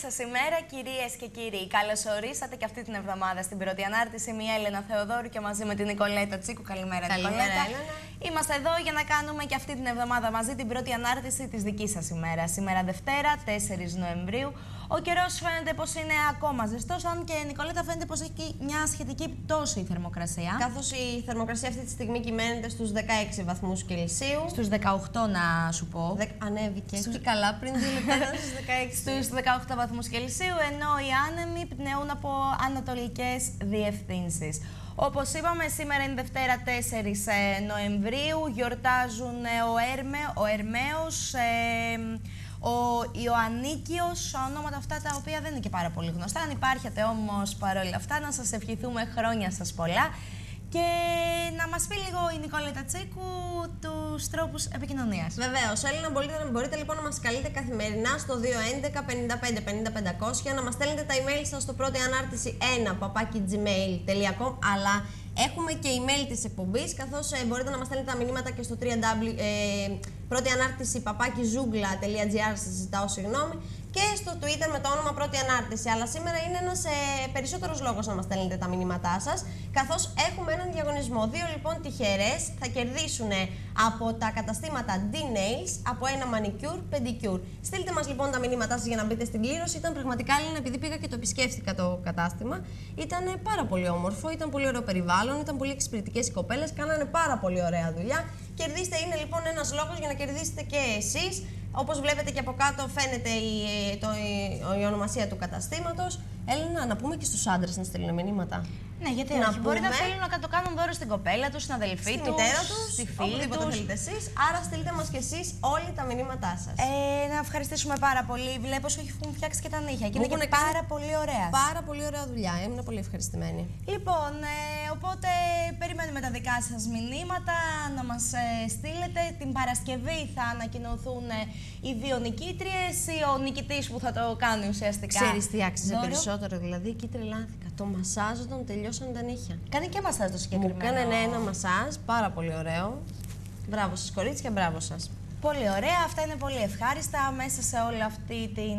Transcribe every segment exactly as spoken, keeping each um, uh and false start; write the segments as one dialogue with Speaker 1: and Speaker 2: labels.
Speaker 1: σας ημέρα, κυρίες και κύριοι. Καλώς ορίσατε και αυτή την εβδομάδα στην πρώτη ανάρτηση. Είμαι η Έλενα Θεοδόρου και μαζί με την Νικολέτα Τσίκου. Καλημέρα,
Speaker 2: Καλημέρα,
Speaker 1: Νικολέτα.
Speaker 2: Έλενα.
Speaker 1: Είμαστε εδώ για να κάνουμε και αυτή την εβδομάδα μαζί την πρώτη ανάρτηση της δικής σας ημέρας. Σήμερα Δευτέρα, τέσσερις Νοεμβρίου. Ο καιρός φαίνεται πως είναι ακόμα ζεστός, αν και, Νικολέτα, φαίνεται πως έχει μια σχετική πτώση η θερμοκρασία.
Speaker 2: Καθώς η θερμοκρασία αυτή τη στιγμή κυμαίνεται στους δεκαέξι βαθμούς Κελσίου.
Speaker 1: Στους δεκαοκτώ, να σου πω.
Speaker 2: Δε... Ανέβηκε.
Speaker 1: Στους...
Speaker 2: Και καλά, πριν δύο λεπτά ήταν στους δεκαέξι.
Speaker 1: Στους δεκαοκτώ βαθμούς Κελσίου, ενώ οι άνεμοι πνεούν από ανατολικές διευθύνσεις. Όπως είπαμε, σήμερα είναι Δευτέρα τέσσερις Νοεμβρίου, γιορτάζουν ο Έρμε, ο Ερμαίος, ε, ο Ιωαννίκιος, ονόματα αυτά τα οποία δεν είναι και πάρα πολύ γνωστά. Αν υπάρχετε όμως παρόλα αυτά, να σας ευχηθούμε χρόνια σας πολλά. Και να μας πει λίγο η Νικολέτα Τσίκου τους τρόπους επικοινωνίας.
Speaker 2: Βεβαίως, Έλληνα, μπορείτε, μπορείτε λοιπόν να μας καλείτε καθημερινά στο δύο έντεκα πενήντα πέντε πενήντα πεντακόσια, να μας στέλνετε τα email σας στο πρώτη ανάρτηση ένα παπάκι gmail τελεία com, αλλά έχουμε και email της εκπομπής, καθώς ε, μπορείτε να μας στέλνετε τα μηνύματα και στο double-u double-u double-u ε, πρώτη ανάρτηση παπάκι zoogla τελεία gr, σας ζητάω συγγνώμη, και στο Twitter με το όνομα πρώτη ανάρτηση. Αλλά σήμερα είναι ένας ε, περισσότερος λόγος να μας στέλνετε τα μηνύματά σας, καθώς έχουμε έναν διαγωνισμό. Δύο λοιπόν τυχερές θα κερδίσουν από τα καταστήματα D-Nails από ένα manicure pedicure. Στείλτε μας λοιπόν τα μηνύματά σας για να μπείτε στην κλήρωση. Ήταν πραγματικά, Έλληνα, επειδή πήγα και το επισκέφθηκα το κατάστημα, ήταν πάρα πολύ όμορφο, ήταν πολύ ωραίο περιβάλλον, ήταν πολύ εξυπηρετικές οι κοπέλες, κάνανε πάρα πολύ ωραία δουλειά. Κερδίστε, είναι λοιπόν ένας λόγος για να κερδίσετε και εσείς. Όπως βλέπετε και από κάτω φαίνεται η, το, η, η ονομασία του καταστήματος. Έλληνα, να πούμε και στους άντρες να στέλνουν μηνύματα.
Speaker 1: Ναι, γιατί
Speaker 2: να
Speaker 1: όχι. Μπορεί να θέλουν να το κάνουν δώρο στην κοπέλα τους, στην αδελφή
Speaker 2: στη
Speaker 1: τους,
Speaker 2: μητέρα τους,
Speaker 1: στη φίλη τους.
Speaker 2: θέλετε εσείς. Άρα στείλτε μας και εσείς όλοι τα μηνύματά σας.
Speaker 1: Ε, να ευχαριστήσουμε πάρα πολύ. Βλέπω ότι έχουν φτιάξει και τα νύχια και είναι και
Speaker 2: κάνει...
Speaker 1: πάρα πολύ ωραία.
Speaker 2: Πάρα πολύ ωραία δουλειά. Έμεινα πολύ ευχαριστημένη.
Speaker 1: Λοιπόν, ε, οπότε περιμένουμε τα δικά σας μηνύματα να μας ε, στείλετε. Την Παρασκευή θα ανακοινωθούν ε, οι δύο νικήτριες ή ο νικητής που θα το κάνει ουσιαστικά.
Speaker 2: Ξέρεις τι άξιζε περισσότερο, δηλαδή εκεί τρελάθηκα. Το μασάζ όταν τελειώσαν τα νύχια.
Speaker 1: Κάνει και μασάζ το συγκεκριμένο.
Speaker 2: Μου κάνανε ένα μασάζ, πάρα πολύ ωραίο. Μπράβο σας κορίτσια, μπράβο σας.
Speaker 1: Πολύ ωραία, αυτά είναι πολύ ευχάριστα μέσα σε όλη αυτή την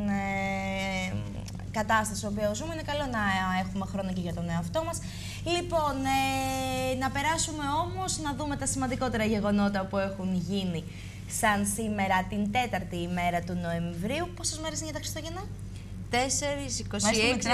Speaker 1: ε, κατάσταση που ζούμε. Είναι καλό να έχουμε χρόνο και για τον εαυτό μας. Λοιπόν, ε, να περάσουμε όμως να δούμε τα σημαντικότερα γεγονότα που έχουν γίνει σαν σήμερα την τέταρτη ημέρα του Νοεμβρίου. Πόσες μέρες είναι για τα Χριστούγεννα?
Speaker 2: τέσσερις, είκοσι έξι,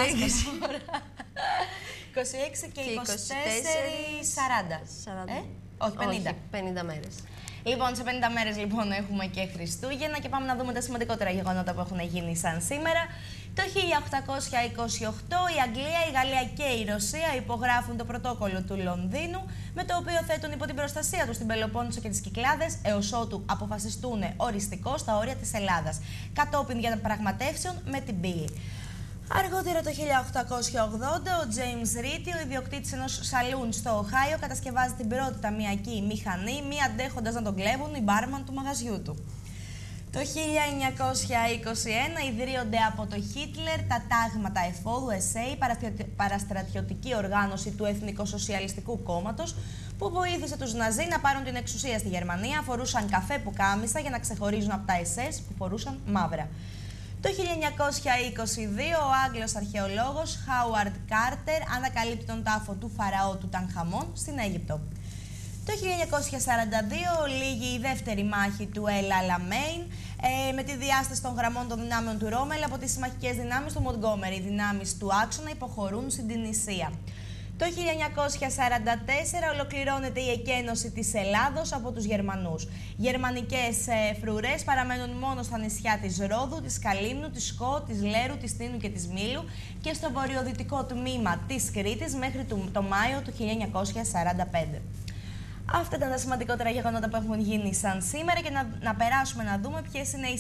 Speaker 1: είκοσι έξι και είκοσι τέσσερα, σαράντα. Ε? Όχι, πενήντα.
Speaker 2: Όχι, πενήντα μέρες.
Speaker 1: Λοιπόν, σε πενήντα μέρες λοιπόν έχουμε και Χριστούγεννα και πάμε να δούμε τα σημαντικότερα γεγονότα που έχουν γίνει σαν σήμερα. Το χίλια οκτακόσια είκοσι οκτώ η Αγγλία, η Γαλλία και η Ρωσία υπογράφουν το πρωτόκολλο του Λονδίνου, με το οποίο θέτουν υπό την προστασία τους την Πελοπόννησο και τις Κυκλάδες, έως ότου αποφασιστούν οριστικώς στα όρια της Ελλάδας, κατόπιν διαπραγματεύσεων με την πύλη. Αργότερα το χίλια οκτακόσια ογδόντα, ο James Ritty, ο ιδιοκτήτης ενός σαλούν στο Οχάιο, κατασκευάζει την πρώτη ταμιακή μηχανή, μη αντέχοντας να τον κλέβουν οι μπάρμαν του μαγαζιού του. Το χίλια εννιακόσια είκοσι ένα ιδρύονται από το Χίτλερ τα τάγματα εφόδου ες έι, παραστρατιωτική οργάνωση του Εθνικοσοσιαλιστικού Κόμματος, που βοήθησε τους Ναζί να πάρουν την εξουσία στη Γερμανία, φορούσαν καφέ πουκάμισα για να ξεχωρίζουν από τα ες ες που φορούσαν μαύρα. Το χίλια εννιακόσια είκοσι δύο ο Άγγλος αρχαιολόγος Χάουαρντ Κάρτερ ανακαλύπτει τον τάφο του Φαραώ του Τανχαμών στην Αίγυπτο. Το χίλια εννιακόσια σαράντα δύο λήγει η δεύτερη μάχη του Ελ Αλαμέιν ε, με τη διάσταση των γραμμών των δυνάμεων του Ρόμελ από τις συμμαχικές δυνάμεις του Μοντγκόμερι. Οι δυνάμεις του άξονα υποχωρούν στην Τινησία. Το χίλια εννιακόσια σαράντα τέσσερα ολοκληρώνεται η εκένωση της Ελλάδος από τους Γερμανούς. Γερμανικές ε, φρουρές παραμένουν μόνο στα νησιά της Ρόδου, της Καλύμνου, της Σκό, της Λέρου, της Τίνου και της Μήλου και στο βορειοδυτικό τμήμα της Κρήτης μέχρι το, το Μάιο του χίλια εννιακόσια σαράντα πέντε. Αυτά ήταν τα σημαντικότερα γεγονότα που έχουν γίνει σαν σήμερα και να, να περάσουμε να δούμε ποιες είναι οι,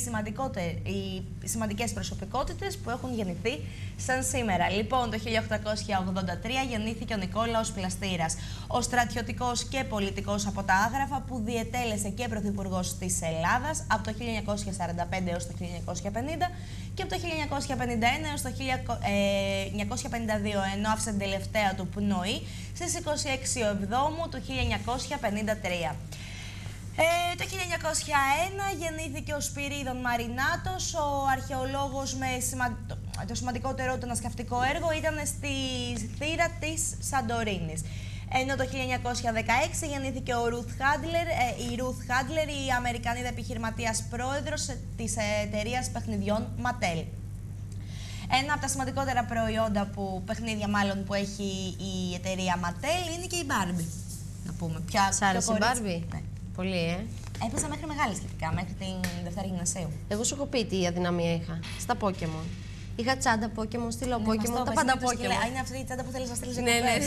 Speaker 1: οι σημαντικές προσωπικότητες που έχουν γεννηθεί σαν σήμερα. Λοιπόν, το χίλια οκτακόσια ογδόντα τρία γεννήθηκε ο Νικόλαος Πλαστήρας, ο στρατιωτικός και πολιτικός από τα Άγραφα που διετέλεσε και πρωθυπουργός της Ελλάδας από το χίλια εννιακόσια σαράντα πέντε έως το χίλια εννιακόσια πενήντα και από το χίλια εννιακόσια πενήντα ένα έως το χίλια εννιακόσια πενήντα δύο, ενώ άφησε την τελευταία του πνοή στις είκοσι έξι Εβδόμου του χίλια εννιακόσια πενήντα τρία. Ε, το χίλια εννιακόσια ένα γεννήθηκε ο Σπυρίδων Μαρινάτος, ο αρχαιολόγος με σημα... το σημαντικότερο του ναυσκευτικό έργο ήταν στη θύρα της Σαντορίνης. Ενώ το χίλια εννιακόσια δεκαέξι γεννήθηκε ο Ruth Handler, η Ruth Handler, η Αμερικανίδα επιχειρηματίας πρόεδρος της εταιρείας παιχνιδιών Mattel. Ένα από τα σημαντικότερα προϊόντα που, παιχνίδια μάλλον, που έχει η εταιρεία Mattel είναι και η Barbie. Να πούμε. Ποια,
Speaker 2: Σ' άρεσε η Barbie?
Speaker 1: Ναι.
Speaker 2: Πολύ, ε.
Speaker 1: Έπαιζα μέχρι μεγάλη σχετικά, μέχρι την Δευτέρα Γυμνασίου.
Speaker 2: Εγώ σου έχω πει τι αδυναμία είχα. Στα Pokémon. Είχα τσάντα Pokémon, στυλό
Speaker 1: Ναι,
Speaker 2: Pokémon, τα πάντα Pokémon.
Speaker 1: Είναι αυτή η τσάντα που θέλεις να στείλεις
Speaker 2: Ναι, ναι.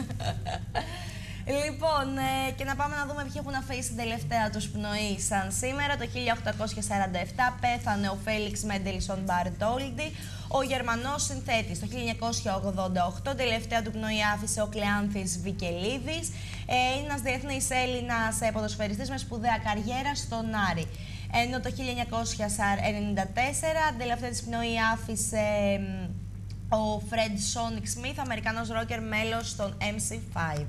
Speaker 1: Λοιπόν, ε, και να πάμε να δούμε ποιοι έχουν αφήσει την τελευταία τους πνοή σαν σήμερα. Το χίλια οκτακόσια σαράντα επτά πέθανε ο Φέλιξ Μέντελσον Μπαρτόλντι, ο Γερμανός συνθέτης. Το χίλια εννιακόσια ογδόντα οκτώ τελευταία του πνοή άφησε ο Κλεάνθης Βικελίδης. Ε, είναι ένας διεθνής Έλληνας ποδοσφαιριστής με σπουδαία καριέρα στον Άρη. Ενώ το χίλια εννιακόσια ενενήντα τέσσερα τελευταία της πνοή άφησε ο Φρεντ Σόνικ Σμιθ, Αμερικανός ρόκερ, μέλος των εμ σι φάιβ.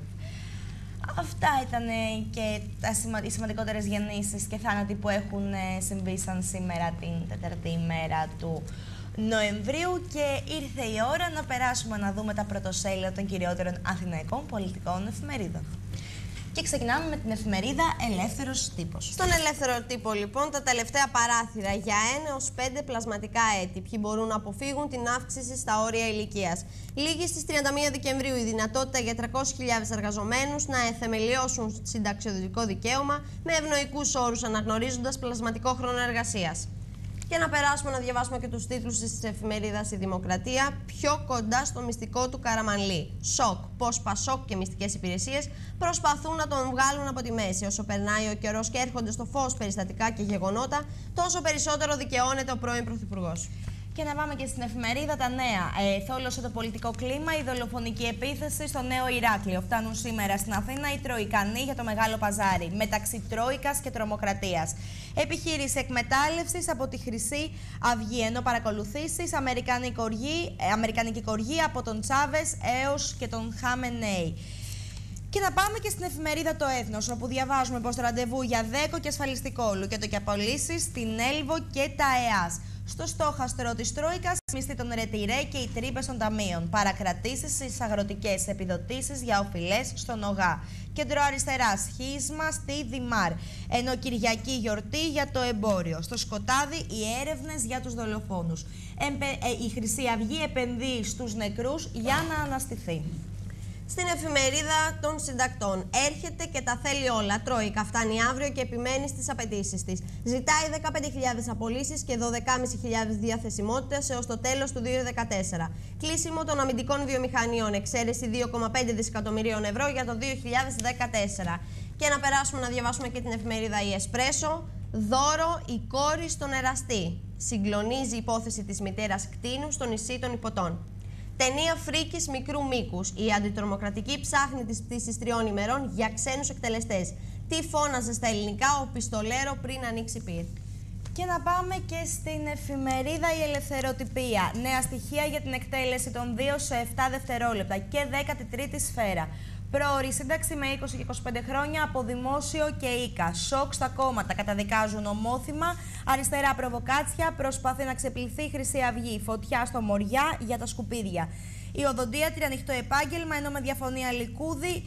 Speaker 1: Αυτά ήταν και τα σημα... οι σημαντικότερες γεννήσεις και θάνατοι που έχουν συμβεί σαν σήμερα την τέταρτη ημέρα του Νοεμβρίου, και ήρθε η ώρα να περάσουμε να δούμε τα πρωτοσέλιδα των κυριότερων αθηναϊκών πολιτικών εφημερίδων. Και ξεκινάμε με την εφημερίδα Ελεύθερος Τύπος.
Speaker 2: Στον Ελεύθερο Τύπο, λοιπόν, τα τελευταία παράθυρα για ένα έως πέντε πλασματικά έτη. Ποιοι μπορούν να αποφύγουν την αύξηση στα όρια ηλικίας. Λήγει στις τριάντα μία Δεκεμβρίου η δυνατότητα για τριακόσιες χιλιάδες εργαζομένους να εθεμελιώσουν συνταξιοδοτικό δικαίωμα με ευνοϊκούς όρους, αναγνωρίζοντας πλασματικό χρόνο εργασίας. Και να περάσουμε να διαβάσουμε και τους τίτλους της εφημερίδας Η Δημοκρατία. Πιο κοντά στο μυστικό του Καραμανλή. Σοκ. Πώς Πασόκ και μυστικές υπηρεσίες προσπαθούν να τον βγάλουν από τη μέση. Όσο περνάει ο καιρός και έρχονται στο φως περιστατικά και γεγονότα, τόσο περισσότερο δικαιώνεται ο πρώην Πρωθυπουργός.
Speaker 1: Και να πάμε και στην εφημερίδα τα νέα. Ε, θόλωσε το πολιτικό κλίμα η δολοφονική επίθεση στο Νέο Ηράκλειο. Φτάνουν σήμερα στην Αθήνα οι Τροϊκανοί για το Μεγάλο Παζάρι, μεταξύ Τρόικας και τρομοκρατίας. Επιχείρηση εκμετάλλευσης από τη Χρυσή Αυγή, ενώ παρακολουθήσεις αμερικανική κοργή, ε, αμερικανική κοργή από τον Τσάβες έως και τον Χάμενεϊ. Και να πάμε και στην εφημερίδα Το Έθνος, όπου διαβάζουμε πως το ραντεβού για Δέκο και ασφαλιστικό και το και απολύσεις στην Έλβο και τα ΕΑΣ. Στο στόχαστρο της Τρόικας, μισθή των Ρετιρέ και οι τρύπες των ταμείων. Παρακρατήσεις στις αγροτικές επιδοτήσεις για οφειλές στον ΟΓΑ. Κέντρο αριστερά σχίσμα στη Δημάρ. Ενώ Κυριακή γιορτή για το εμπόριο. Στο Σκοτάδι οι έρευνες για τους δολοφόνους. Εμπε, ε, η Χρυσή Αυγή επενδύει στους νεκρούς για να αναστηθεί.
Speaker 2: Στην εφημερίδα των συντακτών. Έρχεται και τα θέλει όλα. Τρόικα φτάνει αύριο και επιμένει στις απαιτήσεις της. Ζητάει δεκαπέντε χιλιάδες απολύσεις και δώδεκα χιλιάδες πεντακόσιες διαθεσιμότητες έως το τέλος του δύο χιλιάδες δεκατέσσερα. Κλείσιμο των αμυντικών βιομηχανιών. Εξαίρεση δύο κόμμα πέντε δισεκατομμυρίων ευρώ για το δύο χιλιάδες δεκατέσσερα. Και να περάσουμε να διαβάσουμε και την εφημερίδα Η Εσπρέσο. Δώρο η κόρη στον εραστή. Συγκλονίζει η υπόθεση της μητέρας κτήνου στο νησί των Ιππωτών. Ταινία φρίκης μικρού μήκους. Η αντιτρομοκρατική ψάχνει τις πτήσεις τριών ημερών για ξένους εκτελεστές. Τι φώναζε στα ελληνικά ο πιστολέρο πριν ανοίξει πυρ.
Speaker 1: Και να πάμε και στην εφημερίδα Η Ελευθεροτυπία. Νέα στοιχεία για την εκτέλεση των δύο σε επτά δευτερόλεπτα και δέκατη τρίτη σφαίρα. Πρόωρη σύνταξη με είκοσι και είκοσι πέντε χρόνια από δημόσιο και οίκα. Σοκ στα κόμματα. Καταδικάζουν ομόθυμα. Αριστερά προβοκάτσια. Προσπαθεί να ξεπληθεί η Χρυσή Αυγή. Φωτιά στο Μοριά για τα σκουπίδια. Η οδοντίατρη ανοιχτό επάγγελμα, ενώ με διαφωνία Λικούδη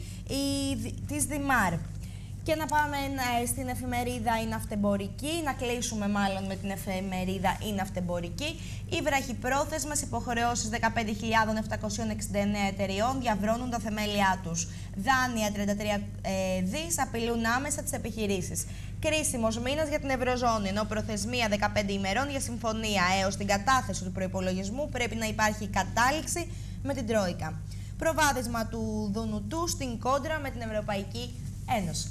Speaker 1: της Δημάρ. Και να πάμε στην εφημερίδα Η Ναυτεμπορική, να κλείσουμε μάλλον με την εφημερίδα Η Ναυτεμπορική. Οι βραχυπρόθεσμες υποχρεώσεις δεκαπέντε χιλιάδες επτακόσιες εξήντα εννέα εταιριών διαβρώνουν τα θεμέλια τους. Δάνεια τριάντα τρία δις απειλούν άμεσα τις επιχειρήσεις. Κρίσιμος μήνας για την Ευρωζώνη, ενώ προθεσμία δεκαπέντε ημερών για συμφωνία έως την κατάθεση του προϋπολογισμού πρέπει να υπάρχει κατάληξη με την Τρόικα. Προβάδισμα του Δουνουτού στην κόντρα με την Ευρωπαϊκή Ένωση.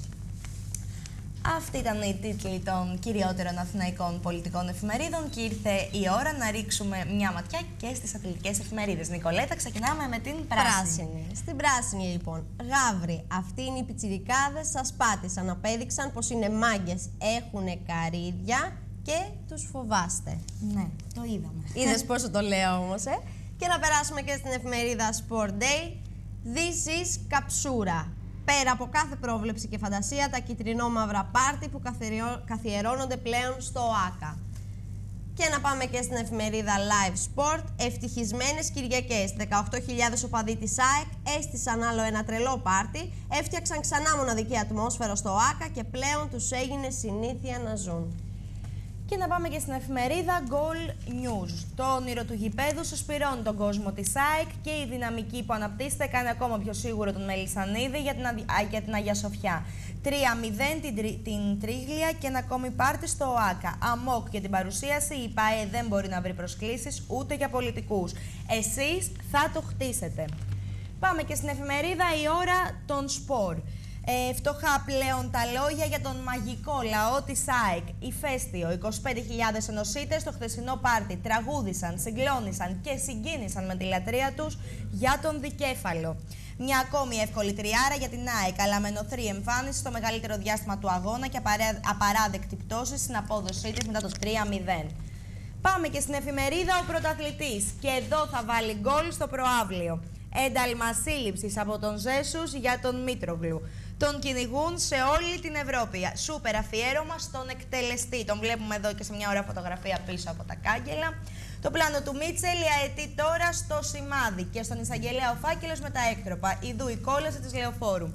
Speaker 1: Αυτοί ήταν οι τίτλοι των κυριότερων αθηναϊκών πολιτικών εφημερίδων και ήρθε η ώρα να ρίξουμε μια ματιά και στις αθλητικές εφημερίδες. Νικολέτα, ξεκινάμε με την πράσινη.
Speaker 2: πράσινη. Στην πράσινη, λοιπόν. Γαύροι. Αυτοί είναι οι πιτσιρικάδες, σας πάτησαν. Απέδειξαν πως είναι μάγκες. Έχουνε καρύδια και τους φοβάστε.
Speaker 1: Ναι, το είδαμε.
Speaker 2: Είδες πόσο το λέω όμως, ε. Και να περάσουμε και στην εφημερίδα Sport Day. This is καψούρα. Πέρα από κάθε πρόβλεψη και φαντασία, τα κυτρινό-μαύρα πάρτι που καθιερώνονται πλέον στο ΟΑΚΑ. Και να πάμε και στην εφημερίδα Live Sport. Ευτυχισμένες Κυριακές. δεκαοκτώ χιλιάδες οπαδοί της ΑΕΚ έστησαν άλλο ένα τρελό πάρτι, έφτιαξαν ξανά μοναδική ατμόσφαιρα στο ΆΚΑ και πλέον τους έγινε συνήθεια να ζουν.
Speaker 1: Και να πάμε και στην εφημερίδα Goal News. Το όνειρο του γηπέδου συσπηρώνει τον κόσμο της ΑΕΚ και η δυναμική που αναπτύσσεται κάνει ακόμα πιο σίγουρο τον Μελισσανίδη για την, για την Αγία Σοφιά. τρία μηδέν την, την Τρίγλια και ένα ακόμη πάρτι στο ΟΑΚΑ. Αμόκ για την παρουσίαση, η ΠΑΕ δεν μπορεί να βρει προσκλήσεις ούτε για πολιτικούς. Εσείς θα το χτίσετε. Πάμε και στην εφημερίδα Η Ώρα των Σπορ. Ε, φτωχά πλέον τα λόγια για τον μαγικό λαό της ΑΕΚ. Ηφαίστειο, είκοσι πέντε χιλιάδες ενωσίτες στο χθεσινό πάρτι τραγούδισαν, συγκλώνησαν και συγκίνησαν με τη λατρεία τους για τον δικέφαλο. Μια ακόμη εύκολη τριάρα για την ΑΕΚ, αλλά με νοθρή εμφάνιση στο μεγαλύτερο διάστημα του αγώνα και απαράδεκτη πτώση στην απόδοσή της μετά το τρία μηδέν. Πάμε και στην εφημερίδα Ο Πρωταθλητής και εδώ θα βάλει γκολ στο προαύλιο. Ένταλμα σύλληψης από τον Ζέσους για τον Μήτρογλου. Τον κυνηγούν σε όλη την Ευρώπη. Σούπερ αφιέρωμα στον εκτελεστή. Τον βλέπουμε εδώ και σε μια ωραία φωτογραφία πίσω από τα κάγκελα. Το πλάνο του Μίτσελ, η αετή τώρα στο σημάδι και στον εισαγγελέα ο φάκελος με τα έκτροπα. Ιδού η κόλαση της Λεωφόρου.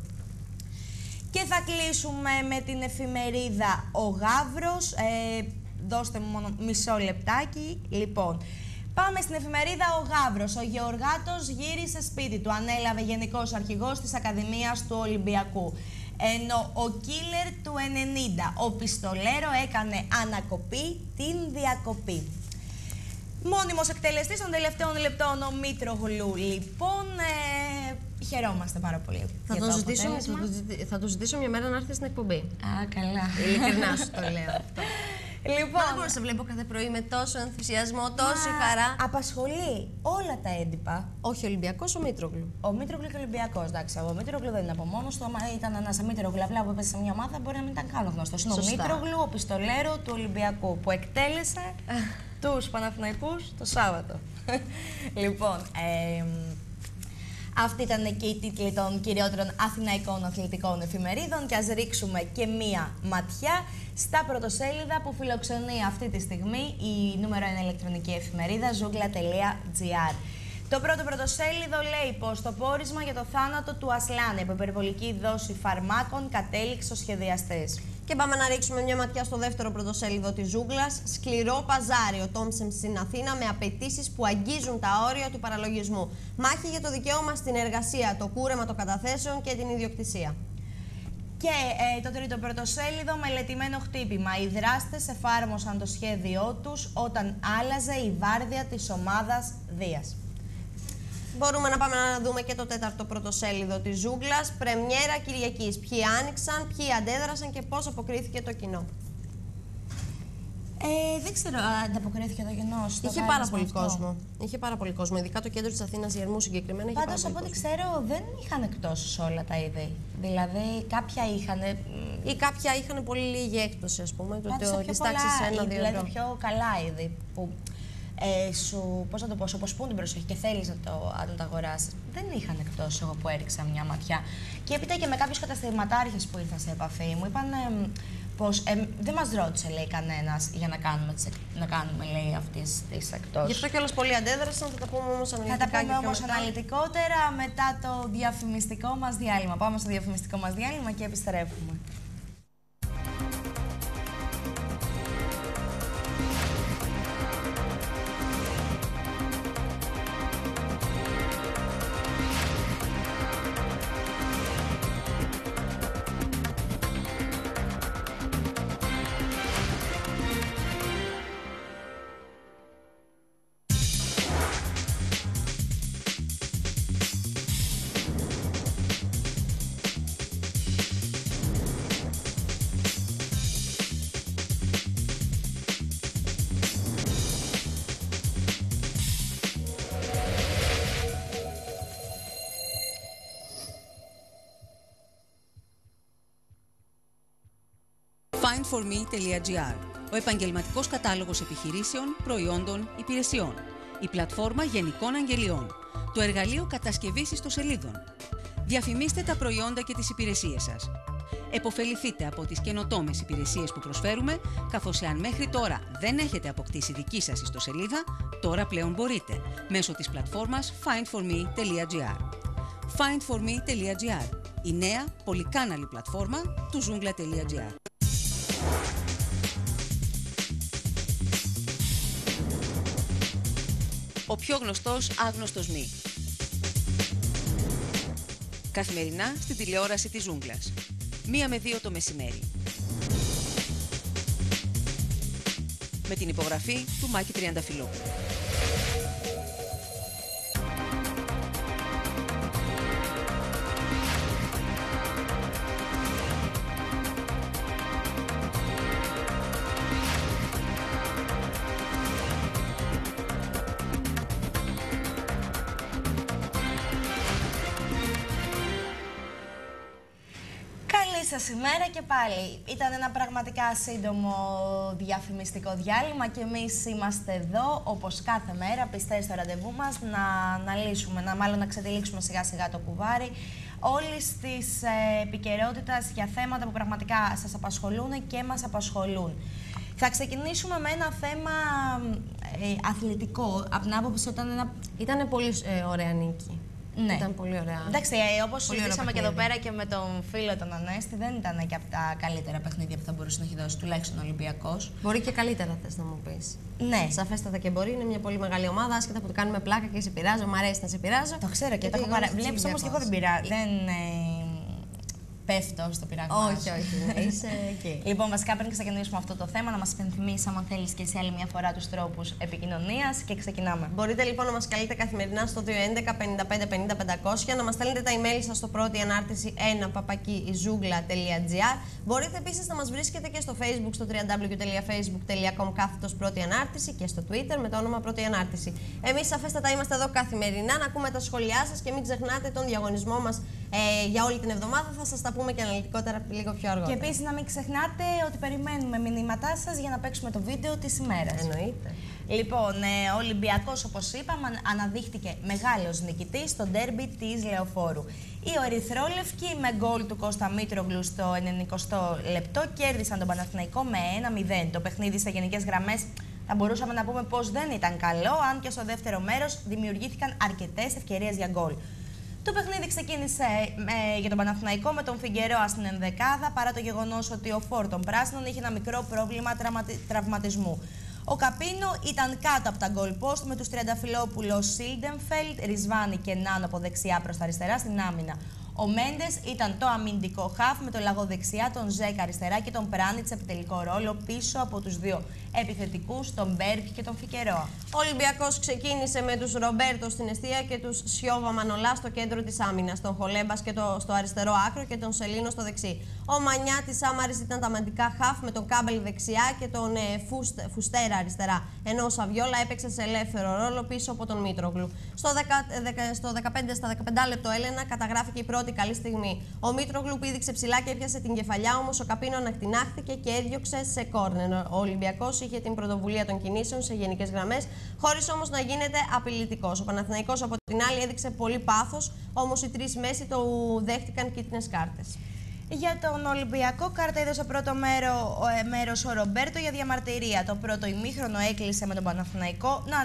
Speaker 1: Και θα κλείσουμε με την εφημερίδα Ο Γαύρος. Ε, δώστε μου μόνο μισό λεπτάκι. Λοιπόν, πάμε στην εφημερίδα Ο Γαύρος. Ο Γεωργάτος γύρισε σπίτι του. Ανέλαβε γενικός αρχηγός της Ακαδημίας του Ολυμπιακού. Ενώ ο κίλερ του ενενήντα, ο Πιστολέρο, έκανε ανακοπή την διακοπή. Μόνιμος εκτελεστής των τελευταίων λεπτών ο Μήτρογλου. Λοιπόν, ε, χαιρόμαστε πάρα πολύ.
Speaker 2: Θα,
Speaker 1: για
Speaker 2: το
Speaker 1: το
Speaker 2: ζητήσω, θα, το ζητήσω, θα το ζητήσω μια μέρα να έρθει στην εκπομπή.
Speaker 1: Α, καλά.
Speaker 2: Ειλικρινά σου το λέω αυτό.
Speaker 1: Λοιπόν,
Speaker 2: δεν μπορώ να σε βλέπω κάθε πρωί με τόσο ενθουσιασμό, τόση
Speaker 1: μα,
Speaker 2: χαρά.
Speaker 1: Απασχολεί όλα τα έντυπα.
Speaker 2: Όχι Ολυμπιακός, ο Μήτρογλου.
Speaker 1: Ο Μήτρογλου και ο Ολυμπιακός. Εντάξει, ο Μήτρογλου δεν είναι από μόνος του. Άμα ήταν ένα Μήτρογλου απλά που έπεσε σε μια ομάδα, μπορεί να μην ήταν καν γνωστό. Είναι ο Μήτρογλου, ο Πιστολέρο του Ολυμπιακού, που εκτέλεσε τους Παναθηναϊκούς το Σάββατο. Λοιπόν, ε, αυτή ήταν και η τίτλη των κυριότερων αθηναϊκών αθλητικών εφημερίδων και ας ρίξουμε και μία ματιά στα πρωτοσέλιδα που φιλοξενεί αυτή τη στιγμή η νούμερο ένα ηλεκτρονική εφημερίδα ζούγκλα τελεία τζι άρ. Το πρώτο πρωτοσέλιδο λέει πως το πόρισμα για το θάνατο του Ασλάνη από υπερβολική δόση φαρμάκων κατέληξε στους σχεδιαστές. Και πάμε να ρίξουμε μια ματιά στο δεύτερο πρωτοσέλιδο της Ζούγκλας. Σκληρό παζάρι ο Τόμσεν στην Αθήνα με απαιτήσεις που αγγίζουν τα όρια του παραλογισμού. Μάχη για το δικαίωμα στην εργασία, το κούρεμα των καταθέσεων και την ιδιοκτησία. Και ε, το τρίτο πρωτοσέλιδο, μελετημένο χτύπημα. Οι δράστες εφάρμοσαν το σχέδιό τους όταν άλλαζε η βάρδια της ομάδας Δίας. Μπορούμε να πάμε να δούμε και το τέταρτο πρωτοσέλιδο της Ζούγκλας. Πρεμιέρα Κυριακής. Ποιοι άνοιξαν, ποιοι αντέδρασαν και πώς αποκρίθηκε το κοινό. Ε, δεν ξέρω αν ανταποκρίθηκε το κοινό στο
Speaker 2: Είχε πάρα πολύ αυτό. κόσμο. Είχε πάρα πολύ κόσμο. Ειδικά το κέντρο της Αθήνας, Γερμού συγκεκριμένα.
Speaker 1: Πάντως, από ό,τι ξέρω, δεν είχαν εκτόσεις όλα τα είδη. Δηλαδή, κάποια είχαν.
Speaker 2: Ή κάποια είχαν πολύ λίγη έκπτωση, ας πούμε.
Speaker 1: Πάντως,
Speaker 2: το,
Speaker 1: πιο
Speaker 2: της τάξης ένα δύο
Speaker 1: δηλαδή, πιο καλά είδη. Που, ε, σου, πώς να το πω, σου αποσπούν την προσοχή και θέλεις να το, να το αγοράσεις. Δεν είχαν εκτός εγώ που έριξα μια ματιά. Και έπειτα και με κάποιους καταστηματάρχες που ήρθαν σε επαφή μου, είπαν ε, πως ε, δεν μας ρώτησε, λέει, κανένας για να κάνουμε, να κάνουμε λέει, αυτές τις εκτός.
Speaker 2: Γι' αυτό κιόλας πολλοί αντέδρασαν, θα τα πούμε όμως αναλυτικά.
Speaker 1: Θα τα πούμε όμως αναλυτικότερα μετά το διαφημιστικό μας διάλειμμα. Πάμε στο διαφημιστικό μας διάλειμμα και επιστρέφουμε.
Speaker 3: φάιντ φορ μι τελεία τζι άρ, ο επαγγελματικός κατάλογος επιχειρήσεων, προϊόντων, υπηρεσιών, η πλατφόρμα γενικών αγγελιών, το εργαλείο κατασκευής ιστοσελίδων. Διαφημίστε τα προϊόντα και τις υπηρεσίες σας. Εποφεληθείτε από τις καινοτόμες υπηρεσίες που προσφέρουμε, καθώς εάν μέχρι τώρα δεν έχετε αποκτήσει δική σας ιστοσελίδα, τώρα πλέον μπορείτε, μέσω της πλατφόρμας find for me τελεία gr. find for me τελεία gr, η νέα πολυκάναλη πλατφόρμα του ζούγκλα τελεία gr. Ο πιο γνωστός άγνωστος μη. Καθημερινά στην τηλεόραση της Ζούγκλας. Μία με δύο το μεσημέρι. Με την υπογραφή του Μάκη Τριανταφυλόπουλου.
Speaker 1: Σας ημέρα και πάλι. Ήταν ένα πραγματικά σύντομο διαφημιστικό διάλειμμα και εμείς είμαστε εδώ, όπως κάθε μέρα, πιστές στο ραντεβού μας, να αναλύσουμε, να μάλλον να ξετυλίξουμε σιγά σιγά το κουβάρι όλης της ε, επικαιρότητας για θέματα που πραγματικά σας απασχολούν και μας απασχολούν. Θα ξεκινήσουμε με ένα θέμα ε, αθλητικό, από την άποψη ότι ήταν ένα...
Speaker 2: Ήταν πολύ ε, ωραία νίκη.
Speaker 1: Ναι.
Speaker 2: Ήταν πολύ ωραία.
Speaker 1: Εντάξει, όπως συζητήσαμε και εδώ πέρα και με τον φίλο τον Ανέστη, δεν ήταν και από τα καλύτερα παιχνίδια που θα μπορούσε να έχει δώσει τουλάχιστον ο Ολυμπιακός.
Speaker 2: Μπορεί και καλύτερα, θες να μου πεις.
Speaker 1: Ναι.
Speaker 2: Σαφέστατα και μπορεί. Είναι μια πολύ μεγάλη ομάδα, άσχετα που το κάνουμε πλάκα και σε πειράζω. Μ' αρέσει να σε πειράζω.
Speaker 1: Το ξέρω και το έχω παρα... Βλέπεις όμως και εγώ δεν πειράζω. Δεν ε... πέφτω στο πειράγμα.
Speaker 2: Όχι, όχι. Είσαι εκεί.
Speaker 1: Λοιπόν, βασικά πριν ξεκινήσουμε αυτό το θέμα, να μας υπενθυμίσεις, αν θέλεις και εσύ άλλη μια φορά, τους τρόπους επικοινωνίας και ξεκινάμε.
Speaker 2: Μπορείτε λοιπόν να μας καλείτε καθημερινά στο δύο έντεκα πενήντα πέντε πενήντα πεντακόσια, να μας στέλνετε τα email σας στο πρώτη ανάρτηση ένα παπάκι ζούγκλα τελεία gr. Μπορείτε επίσης να μας βρίσκετε και στο Facebook, στο double-u double-u double-u τελεία facebook τελεία com κάθετος πρώτη ανάρτηση και στο Twitter με το όνομα πρώτη ανάρτηση. Εμείς σαφέστατα είμαστε εδώ καθημερινά να ακούμε τα σχόλιά σας και μην ξεχνάτε τον διαγωνισμό μας ε, για όλη την εβδομάδα. Θα σας τα πούμε και αναλυτικότερα λίγο πιο αργότερα.
Speaker 1: Και επίσης να μην ξεχνάτε ότι περιμένουμε μηνύματά σας για να παίξουμε το βίντεο της ημέρας.
Speaker 2: Εννοείται.
Speaker 1: Λοιπόν, ε, ο Ολυμπιακός, όπως είπαμε, αναδείχθηκε μεγάλος νικητής στο ντέρμπι της Λεωφόρου. Οι Ερυθρόλευκοι με γκολ του Κώστα Μήτρογλου στο ενενηκοστό λεπτό κέρδισαν τον Παναθηναϊκό με ένα μηδέν. Το παιχνίδι σε γενικές γραμμές θα μπορούσαμε να πούμε πως δεν ήταν καλό, αν και στο δεύτερο μέρος δημιουργήθηκαν αρκετές ευκαιρίες για γκολ. Το παιχνίδι ξεκίνησε ε, για τον Παναθηναϊκό με τον Φιγκερόα στην ενδεκάδα, παρά το γεγονός ότι ο Φόρ των Πράσινων είχε ένα μικρό πρόβλημα τραυματι... τραυματισμού. Ο Καπίνο ήταν κάτω από τα γκολ post με τους Τριανταφυλόπουλο, Σίλντενφελτ, Ρισβάνη και Νάνο από δεξιά προς τα αριστερά στην άμυνα. Ο Μέντες ήταν το αμυντικό χαφ με το λαγό δεξιά, τον Ζέκα αριστερά και τον Πράνιτς σε επιτελικό ρόλο πίσω από τους δύο επιθετικούς, τον Μπέρκ και τον Φικερόα.
Speaker 2: Ο Ολυμπιακός ξεκίνησε με τους Ρομπέρτο στην εστία και τους Σιώβα Μανολά στο κέντρο της άμυνας, τον Χολέμπας και το, στο αριστερό άκρο και τον Σελίνο στο δεξί. Ο Μανιά της Άμαρης ήταν τα αμυντικά χαφ με τον Κάμπελ δεξιά και τον ε, Φουστ, Φουστέρα αριστερά, ενώ ο Σαβιόλα έπαιξε σε ελεύθερο ρόλο πίσω από τον Μήτρογλου. Στο, δεκα, δεκα, στο δεκαπέντε, στα δεκαπέντε λεπτό Έλενα καταγράφηκε η πρώτη καλή στιγμή. Ο Μήτρογλου πήδηξε ψηλά και έπιασε την κεφαλιά, όμως ο Καπίνο ανακτηνάχθηκε και έδιωξε σε κόρνερ. Ο Ολυμπιακός είχε την πρωτοβουλία των κινήσεων σε γενικές γραμμές, χωρίς όμως να γίνεται απειλητικός. Ο Παναθηναϊκός από την άλλη έδειξε πολύ πάθος, όμως οι τρεις μέση το δέχτηκαν κίτρινες κάρτες.
Speaker 1: Για τον Ολυμπιακό, κάρτα είδε στο πρώτο μέρο, ε, μέρος ο Ρομπέρτο για διαμαρτυρία. Το πρώτο ημίχρονο έκλεισε με τον Παναθηναϊκό να,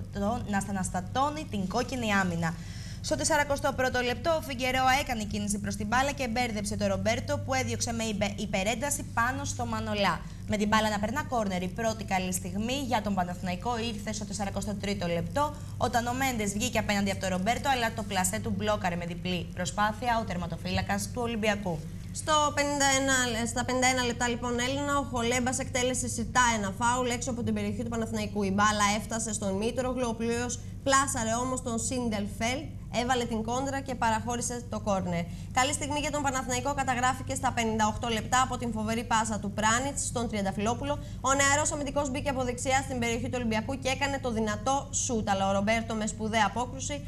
Speaker 1: να αναστατώνει την κόκκινη άμυνα. Στο σαρανταπρώτο πρώτο λεπτό, ο Φιγκερόα έκανε κίνηση προς την μπάλα και μπέρδεψε τον Ρομπέρτο που έδιωξε με υπερένταση πάνω στο Μανολά. Με την μπάλα να περνά κόρνερ, η πρώτη καλή στιγμή για τον Παναθηναϊκό ήρθε στο σαρανταтрίτο τρίτο λεπτό, όταν ο Μέντες βγήκε απέναντι από τον Ρομπέρτο, αλλά το πλασέ του μπλόκαρε με διπλή προσπάθεια ο τερματοφύλακας του Ολυμπιακού.
Speaker 2: Στο πενήντα ένα, στα πενήντα ένα λεπτά λοιπόν Έλληνα, ο Χολέμπας εκτέλεσε σιτά ένα φάουλ έξω από την περιοχή του Παναθηναϊκού. Η μπάλα έφτασε στον Μήτρογλου, ο οποίος πλάσαρε όμως τον Σίντελφελτ, έβαλε την κόντρα και παραχώρησε το κόρνερ. Καλή στιγμή για τον Παναθηναϊκό καταγράφηκε στα πενήντα οκτώ λεπτά από την φοβερή πάσα του Πράνιτς στον Τριανταφυλόπουλο. Ο νεαρός αμυντικός μπήκε από δεξιά στην περιοχή του Ολυμπιακού και έκανε το δυνατό σούτ. Αλλά ο Ρομπέρτο με σπουδαία απόκρουση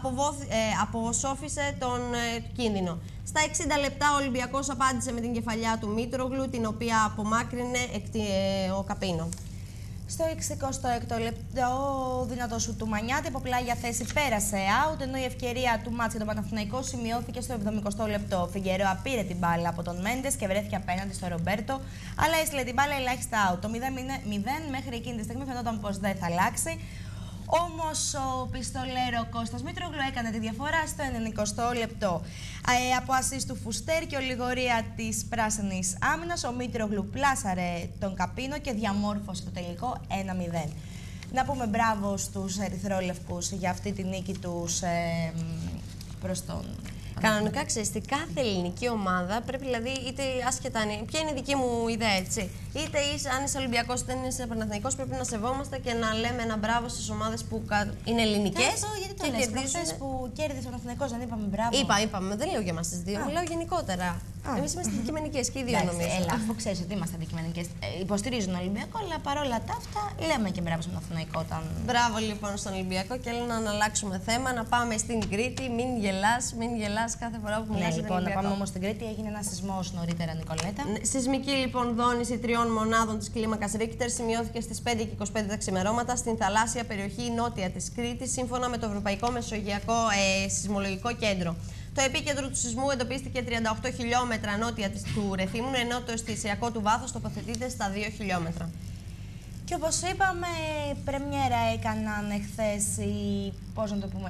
Speaker 2: ε, αποσόφησε τον ε, κίνδυνο. Στα εξήντα λεπτά ο Ολυμπιακός απάντησε με την κεφαλιά του Μήτρογλου, την οποία απομάκρυνε ε, ο Καπίνο.
Speaker 1: Στο εξηκοστό έκτο λεπτό, ο δυνατός σου του Μανιάτη από πλάγια θέση πέρασε out, ενώ η ευκαιρία του μάτς για τον Παναθηναϊκό σημειώθηκε στο εβδομηκοστό λεπτό. Ο Φιγκερόα πήρε την μπάλα από τον Μέντες και βρέθηκε απέναντι στο Ρομπέρτο, αλλά έστειλε την μπάλα ελάχιστα out. Το μηδέν μηδέν μέχρι εκείνη τη στιγμή φαινόταν πως δεν θα αλλάξει. Όμως ο πιστολέρο Κώστας Μήτρογλου έκανε τη διαφορά στο ενενηκοστό λεπτό. Ε, από ασίστ του Φουστέρ και ολιγορία της πράσινης άμυνας, ο Μήτρογλου πλάσαρε τον Καπίνο και διαμόρφωσε το τελικό ένα μηδέν. Να πούμε μπράβο στους ερυθρόλευκους για αυτή τη νίκη τους ε, προς τον...
Speaker 2: Κανονικά, ξέρεις, κάθε ελληνική ομάδα πρέπει, δηλαδή, είτε άσχετα αν είναι. Ποια είναι η δική μου ιδέα, έτσι. Είτε είσαι, αν είσαι Ολυμπιακός είτε είσαι Παναθηναϊκός, πρέπει να σεβόμαστε και να λέμε ένα μπράβο στις ομάδες που είναι ελληνικές.
Speaker 1: Αυτό γιατί το λες, προχθές που κέρδισε ο Παναθηναϊκός, δεν είπαμε μπράβο.
Speaker 2: Είπα, είπαμε, δεν λέω για εμάς τις δύο, μιλάω γενικότερα. Εμείς είμαστε αντικειμενικές και οι δύο, νομίζω.
Speaker 1: Έλα, αφού ξέρεις ότι είμαστε αντικειμενικές, ε, υποστηρίζουν τον Ολυμπιακό, αλλά παρόλα τα αυτά λέμε και μπράβο στον Παναθηναϊκό όταν.
Speaker 2: Μπράβο λοιπόν στον Ολυμπιακό και έλεγα να αλλάξουμε θέμα, να πάμε στην Κρήτη. Μην γελάς, μην γελάς κάθε φορά που μιλάς.
Speaker 1: Ναι, λοιπόν, να πάμε όμως στην Κρήτη. Έγινε ένα σεισμός νωρίτερα, Νικολέτα.
Speaker 2: Ναι, σεισμική λοιπόν δόνηση τριών μονάδων της κλίμακας Ρίχτερ σημειώθηκε στις πέντε και είκοσι πέντε τα ξημερώματα στην θαλάσσια περιοχή νότια της Κρήτης, σύμφωνα με το Ευρωπαϊκό Μεσογειακό ε, Σεισμολογικό Κέντρο. Το επίκεντρο του σεισμού εντοπίστηκε τριάντα οκτώ χιλιόμετρα νότια του Ρεθύμνου, ενώ το αισθησιακό του βάθος τοποθετείται στα δύο χιλιόμετρα.
Speaker 1: Και όπως είπαμε, πρεμιέρα έκαναν εχθές οι, πώς να το πούμε,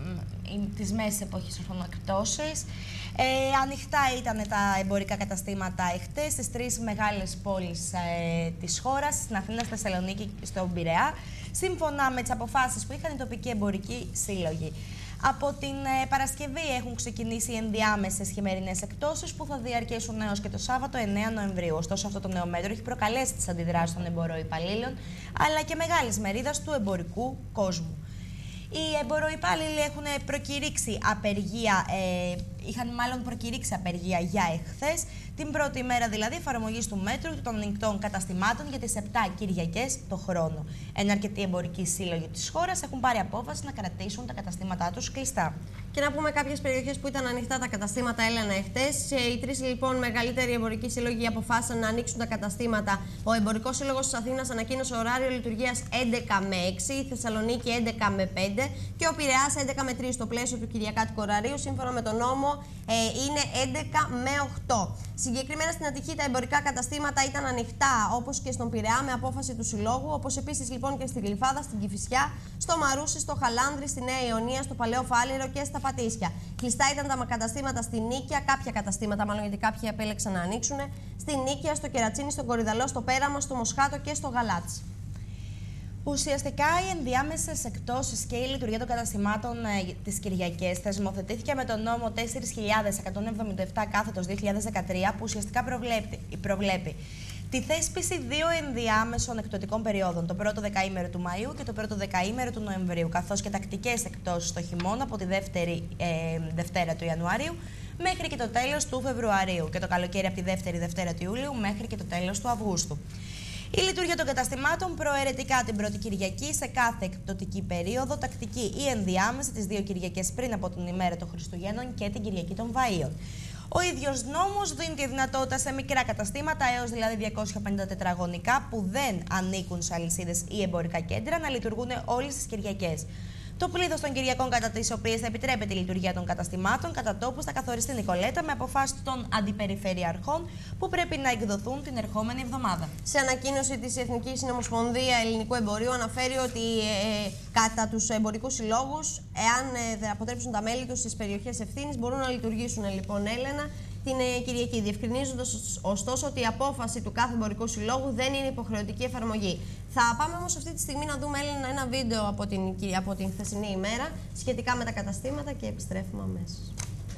Speaker 1: τις μέσες εποχής ορφανοεκπτώσεις. Ε, ανοιχτά ήταν τα εμπορικά καταστήματα εχθές στις τρεις μεγάλες πόλεις ε, της χώρας, στην Αθήνα, στη Θεσσαλονίκη και στον Πειραιά, σύμφωνα με τις αποφάσεις που είχαν οι τοπικοί εμπορικοί σύλλογοι. Από την ε, Παρασκευή έχουν ξεκινήσει ενδιάμεσες χειμερινές εκπτώσεις που θα διαρκέσουν έως και το Σάββατο εννέα Νοεμβρίου. Ωστόσο, αυτό το νέο μέτρο έχει προκαλέσει τις αντιδράσεις των εμποροϊπαλλήλων αλλά και μεγάλης μερίδας του εμπορικού κόσμου. Οι εμποροϊπάλληλοι έχουν προκηρύξει απεργία, ε, είχαν μάλλον προκηρύξει απεργία για εχθές, την πρώτη μέρα δηλαδή εφαρμογής του μέτρου των ανοιχτών καταστημάτων για τις επτά Κυριακές το χρόνο. Ενώ αρκετοί εμπορικοί σύλλογοι της χώρας έχουν πάρει απόφαση να κρατήσουν τα καταστήματά τους κλειστά.
Speaker 2: Και να πούμε κάποιες περιοχές που ήταν ανοιχτά τα καταστήματα έλανα εχθές. Οι τρεις λοιπόν μεγαλύτεροι εμπορικοί σύλλογοι αποφάσισαν να ανοίξουν τα καταστήματα. Ο Εμπορικός Σύλλογος της Αθήνας ανακοίνωσε ωράριο λειτουργίας έντεκα με έξι, η Θεσσαλονίκη έντεκα με πέντε και ο Πειραιάς έντεκα με τρία. Στο πλαίσιο του Κυριακάτικου ωραρίου, σύμφωνα με τον νόμο, ε, είναι έντεκα με οκτώ. Συγκεκριμένα στην Αττική τα εμπορικά καταστήματα ήταν ανοιχτά, όπως και στον Πειραιά, με απόφαση του Συλλόγου, όπως επίσης λοιπόν και στην Γλυφάδα, στην Κηφισιά, στο Μαρούσι, στο Χαλάνδρι, στη Νέα Ιωνία, στο Παλαιό Φάληρο και στα Πατήσια. Κλειστά ήταν τα καταστήματα στη Νίκαια, κάποια καταστήματα μάλλον γιατί κάποιοι επέλεξαν να ανοίξουν, στη Νίκαια, στο Κερατσίνι, στον Κορυδαλό, στο Πέραμα, στο Μοσχάτο και στο Γαλάτσι.
Speaker 1: Ουσιαστικά, οι ενδιάμεσες εκπτώσεις και η λειτουργία των καταστημάτων ε, τις Κυριακές θεσμοθετήθηκε με τον νόμο τέσσερις χιλιάδες εκατόν εβδομήντα επτά κάθετος δύο χιλιάδες δεκατρία, που ουσιαστικά προβλέπει, προβλέπει τη θέσπιση δύο ενδιάμεσων εκπτωτικών περιόδων, το πρώτο δεκαήμερο του Μαΐου και το πρώτο δεκαήμερο του Νοεμβρίου, καθώς και τακτικές εκπτώσεις το χειμώνα από τη δεύτερη ε, Δευτέρα του Ιανουαρίου μέχρι και το τέλος του Φεβρουαρίου και το καλοκαίρι από τη δεύτερη Δευτέρα του Ιουλίου μέχρι και το τέλος του Αυγούστου. Η λειτουργία των καταστημάτων προαιρετικά την πρώτη Κυριακή σε κάθε εκπτωτική περίοδο, τακτική ή ενδιάμεση τις δύο Κυριακές πριν από την ημέρα των Χριστουγέννων και την Κυριακή των Βαΐων. Ο ίδιος νόμος δίνει τη δυνατότητα σε μικρά καταστήματα, έως δηλαδή διακόσια πενήντα τετραγωνικά, που δεν ανήκουν σε αλυσίδες ή εμπορικά κέντρα, να λειτουργούν όλες τις Κυριακές. Το πλήθος των Κυριακών κατά τις οποίες θα επιτρέπεται η λειτουργία των καταστημάτων κατά τόπους θα καθοριστεί, Νικολέτα, με αποφάσεις των αντιπεριφερειαρχών που πρέπει να εκδοθούν την ερχόμενη εβδομάδα. Σε ανακοίνωση της Εθνικής Συνομοσπονδία Ελληνικού Εμπορίου αναφέρει ότι ε, κατά τους εμπορικούς συλλόγους, εάν ε, αποτρέψουν τα μέλη τους στις περιοχές ευθύνης, μπορούν να λειτουργήσουν λοιπόν, Έλενα, την ε, Κυριακή, διευκρινίζοντας ωστόσο ότι η απόφαση του κάθε εμπορικού συλλόγου δεν είναι υποχρεωτική εφαρμογή. Θα πάμε όμως αυτή τη στιγμή να δούμε, Έλενα, ένα βίντεο από την, από την χθεσινή ημέρα σχετικά με τα καταστήματα και επιστρέφουμε αμέσως.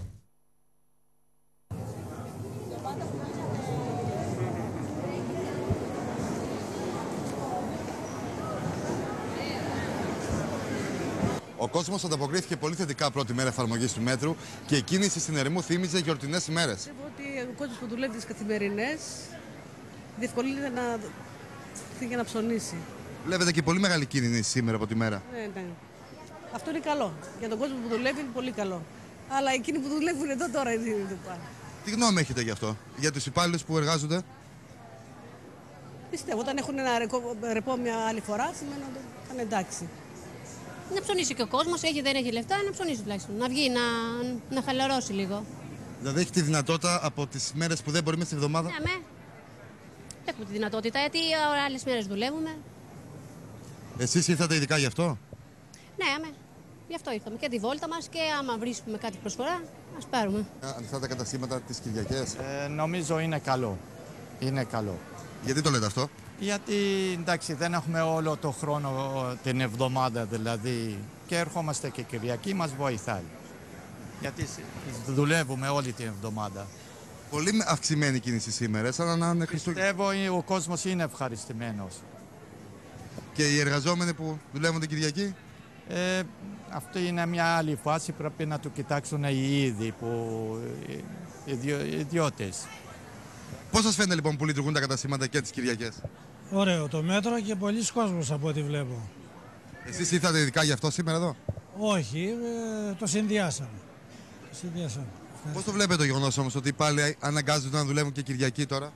Speaker 4: Ο κόσμος ανταποκρίθηκε πολύ θετικά πρώτη μέρα εφαρμογής του μέτρου και η κίνηση στην Ερημού θύμιζε γιορτινές ημέρες.
Speaker 5: Πιστεύω ότι ο κόσμος που δουλεύει τις καθημερινές διευκολύνεται να φύγει να ψωνίσει.
Speaker 4: Βλέπετε και πολύ μεγάλη κίνηση σήμερα από τη μέρα.
Speaker 5: Ναι, ναι. Αυτό είναι καλό. Για τον κόσμο που δουλεύει είναι πολύ καλό. Αλλά εκείνοι που δουλεύουν εδώ τώρα είναι το πάνω.
Speaker 4: Τι γνώμη έχετε γι' αυτό, για τους υπάλληλους που εργάζονται?
Speaker 5: Πιστεύω όταν έχουν ένα ρεκο- ρεπό μια άλλη φορά, σημαίνει ότι θα είναι εντάξει.
Speaker 6: Να ψωνίσει και ο κόσμος, έχει δεν έχει λεφτά, να ψωνίσει τουλάχιστον. Να βγει, να, να χαλαρώσει λίγο.
Speaker 4: Δηλαδή έχει τη δυνατότητα από τις μέρες που δεν μπορεί μέσα στη εβδομάδα.
Speaker 6: Ναι, αμέ. Έχουμε τη δυνατότητα, γιατί άλλες μέρες δουλεύουμε.
Speaker 4: Εσείς ήρθατε ειδικά γι' αυτό.
Speaker 6: Ναι, αμέ. Γι' αυτό ήρθαμε. Και τη βόλτα μας και άμα βρίσκουμε κάτι προσφορά, ας πάρουμε.
Speaker 4: Ανοιχτά τα καταστήματα τις Κυριακές.
Speaker 7: Ε, νομίζω είναι καλό. Είναι καλό.
Speaker 4: Γιατί το λέτε αυτό?
Speaker 7: Γιατί εντάξει δεν έχουμε όλο το χρόνο την εβδομάδα δηλαδή και ερχόμαστε και Κυριακή μας βοηθάει. Γιατί δουλεύουμε όλη την εβδομάδα.
Speaker 4: Πολύ αυξημένη κίνηση σήμερα, σαν να είναι Χριστούγεννα.
Speaker 7: Πιστεύω ο κόσμος είναι ευχαριστημένος.
Speaker 4: Και οι εργαζόμενοι που δουλεύουν την Κυριακή.
Speaker 7: Ε, αυτή είναι μια άλλη φάση, πρέπει να το κοιτάξουν οι ίδιοι που οι ιδιο, ιδιώτες.
Speaker 4: Πώς σας φαίνεται λοιπόν που λειτουργούν τα καταστήματα και τις Κυριακές?
Speaker 8: Ωραίο το μέτρο και πολλοί κόσμος από ό,τι βλέπω.
Speaker 4: Εσείς ήρθατε ειδικά γι' αυτό σήμερα εδώ?
Speaker 8: Όχι, ε, το συνδυάσαμε. Το συνδυάσαμε.
Speaker 4: Πώς το βλέπετε το γεγονός όμως ότι πάλι αναγκάζονται να δουλεύουν και Κυριακή τώρα?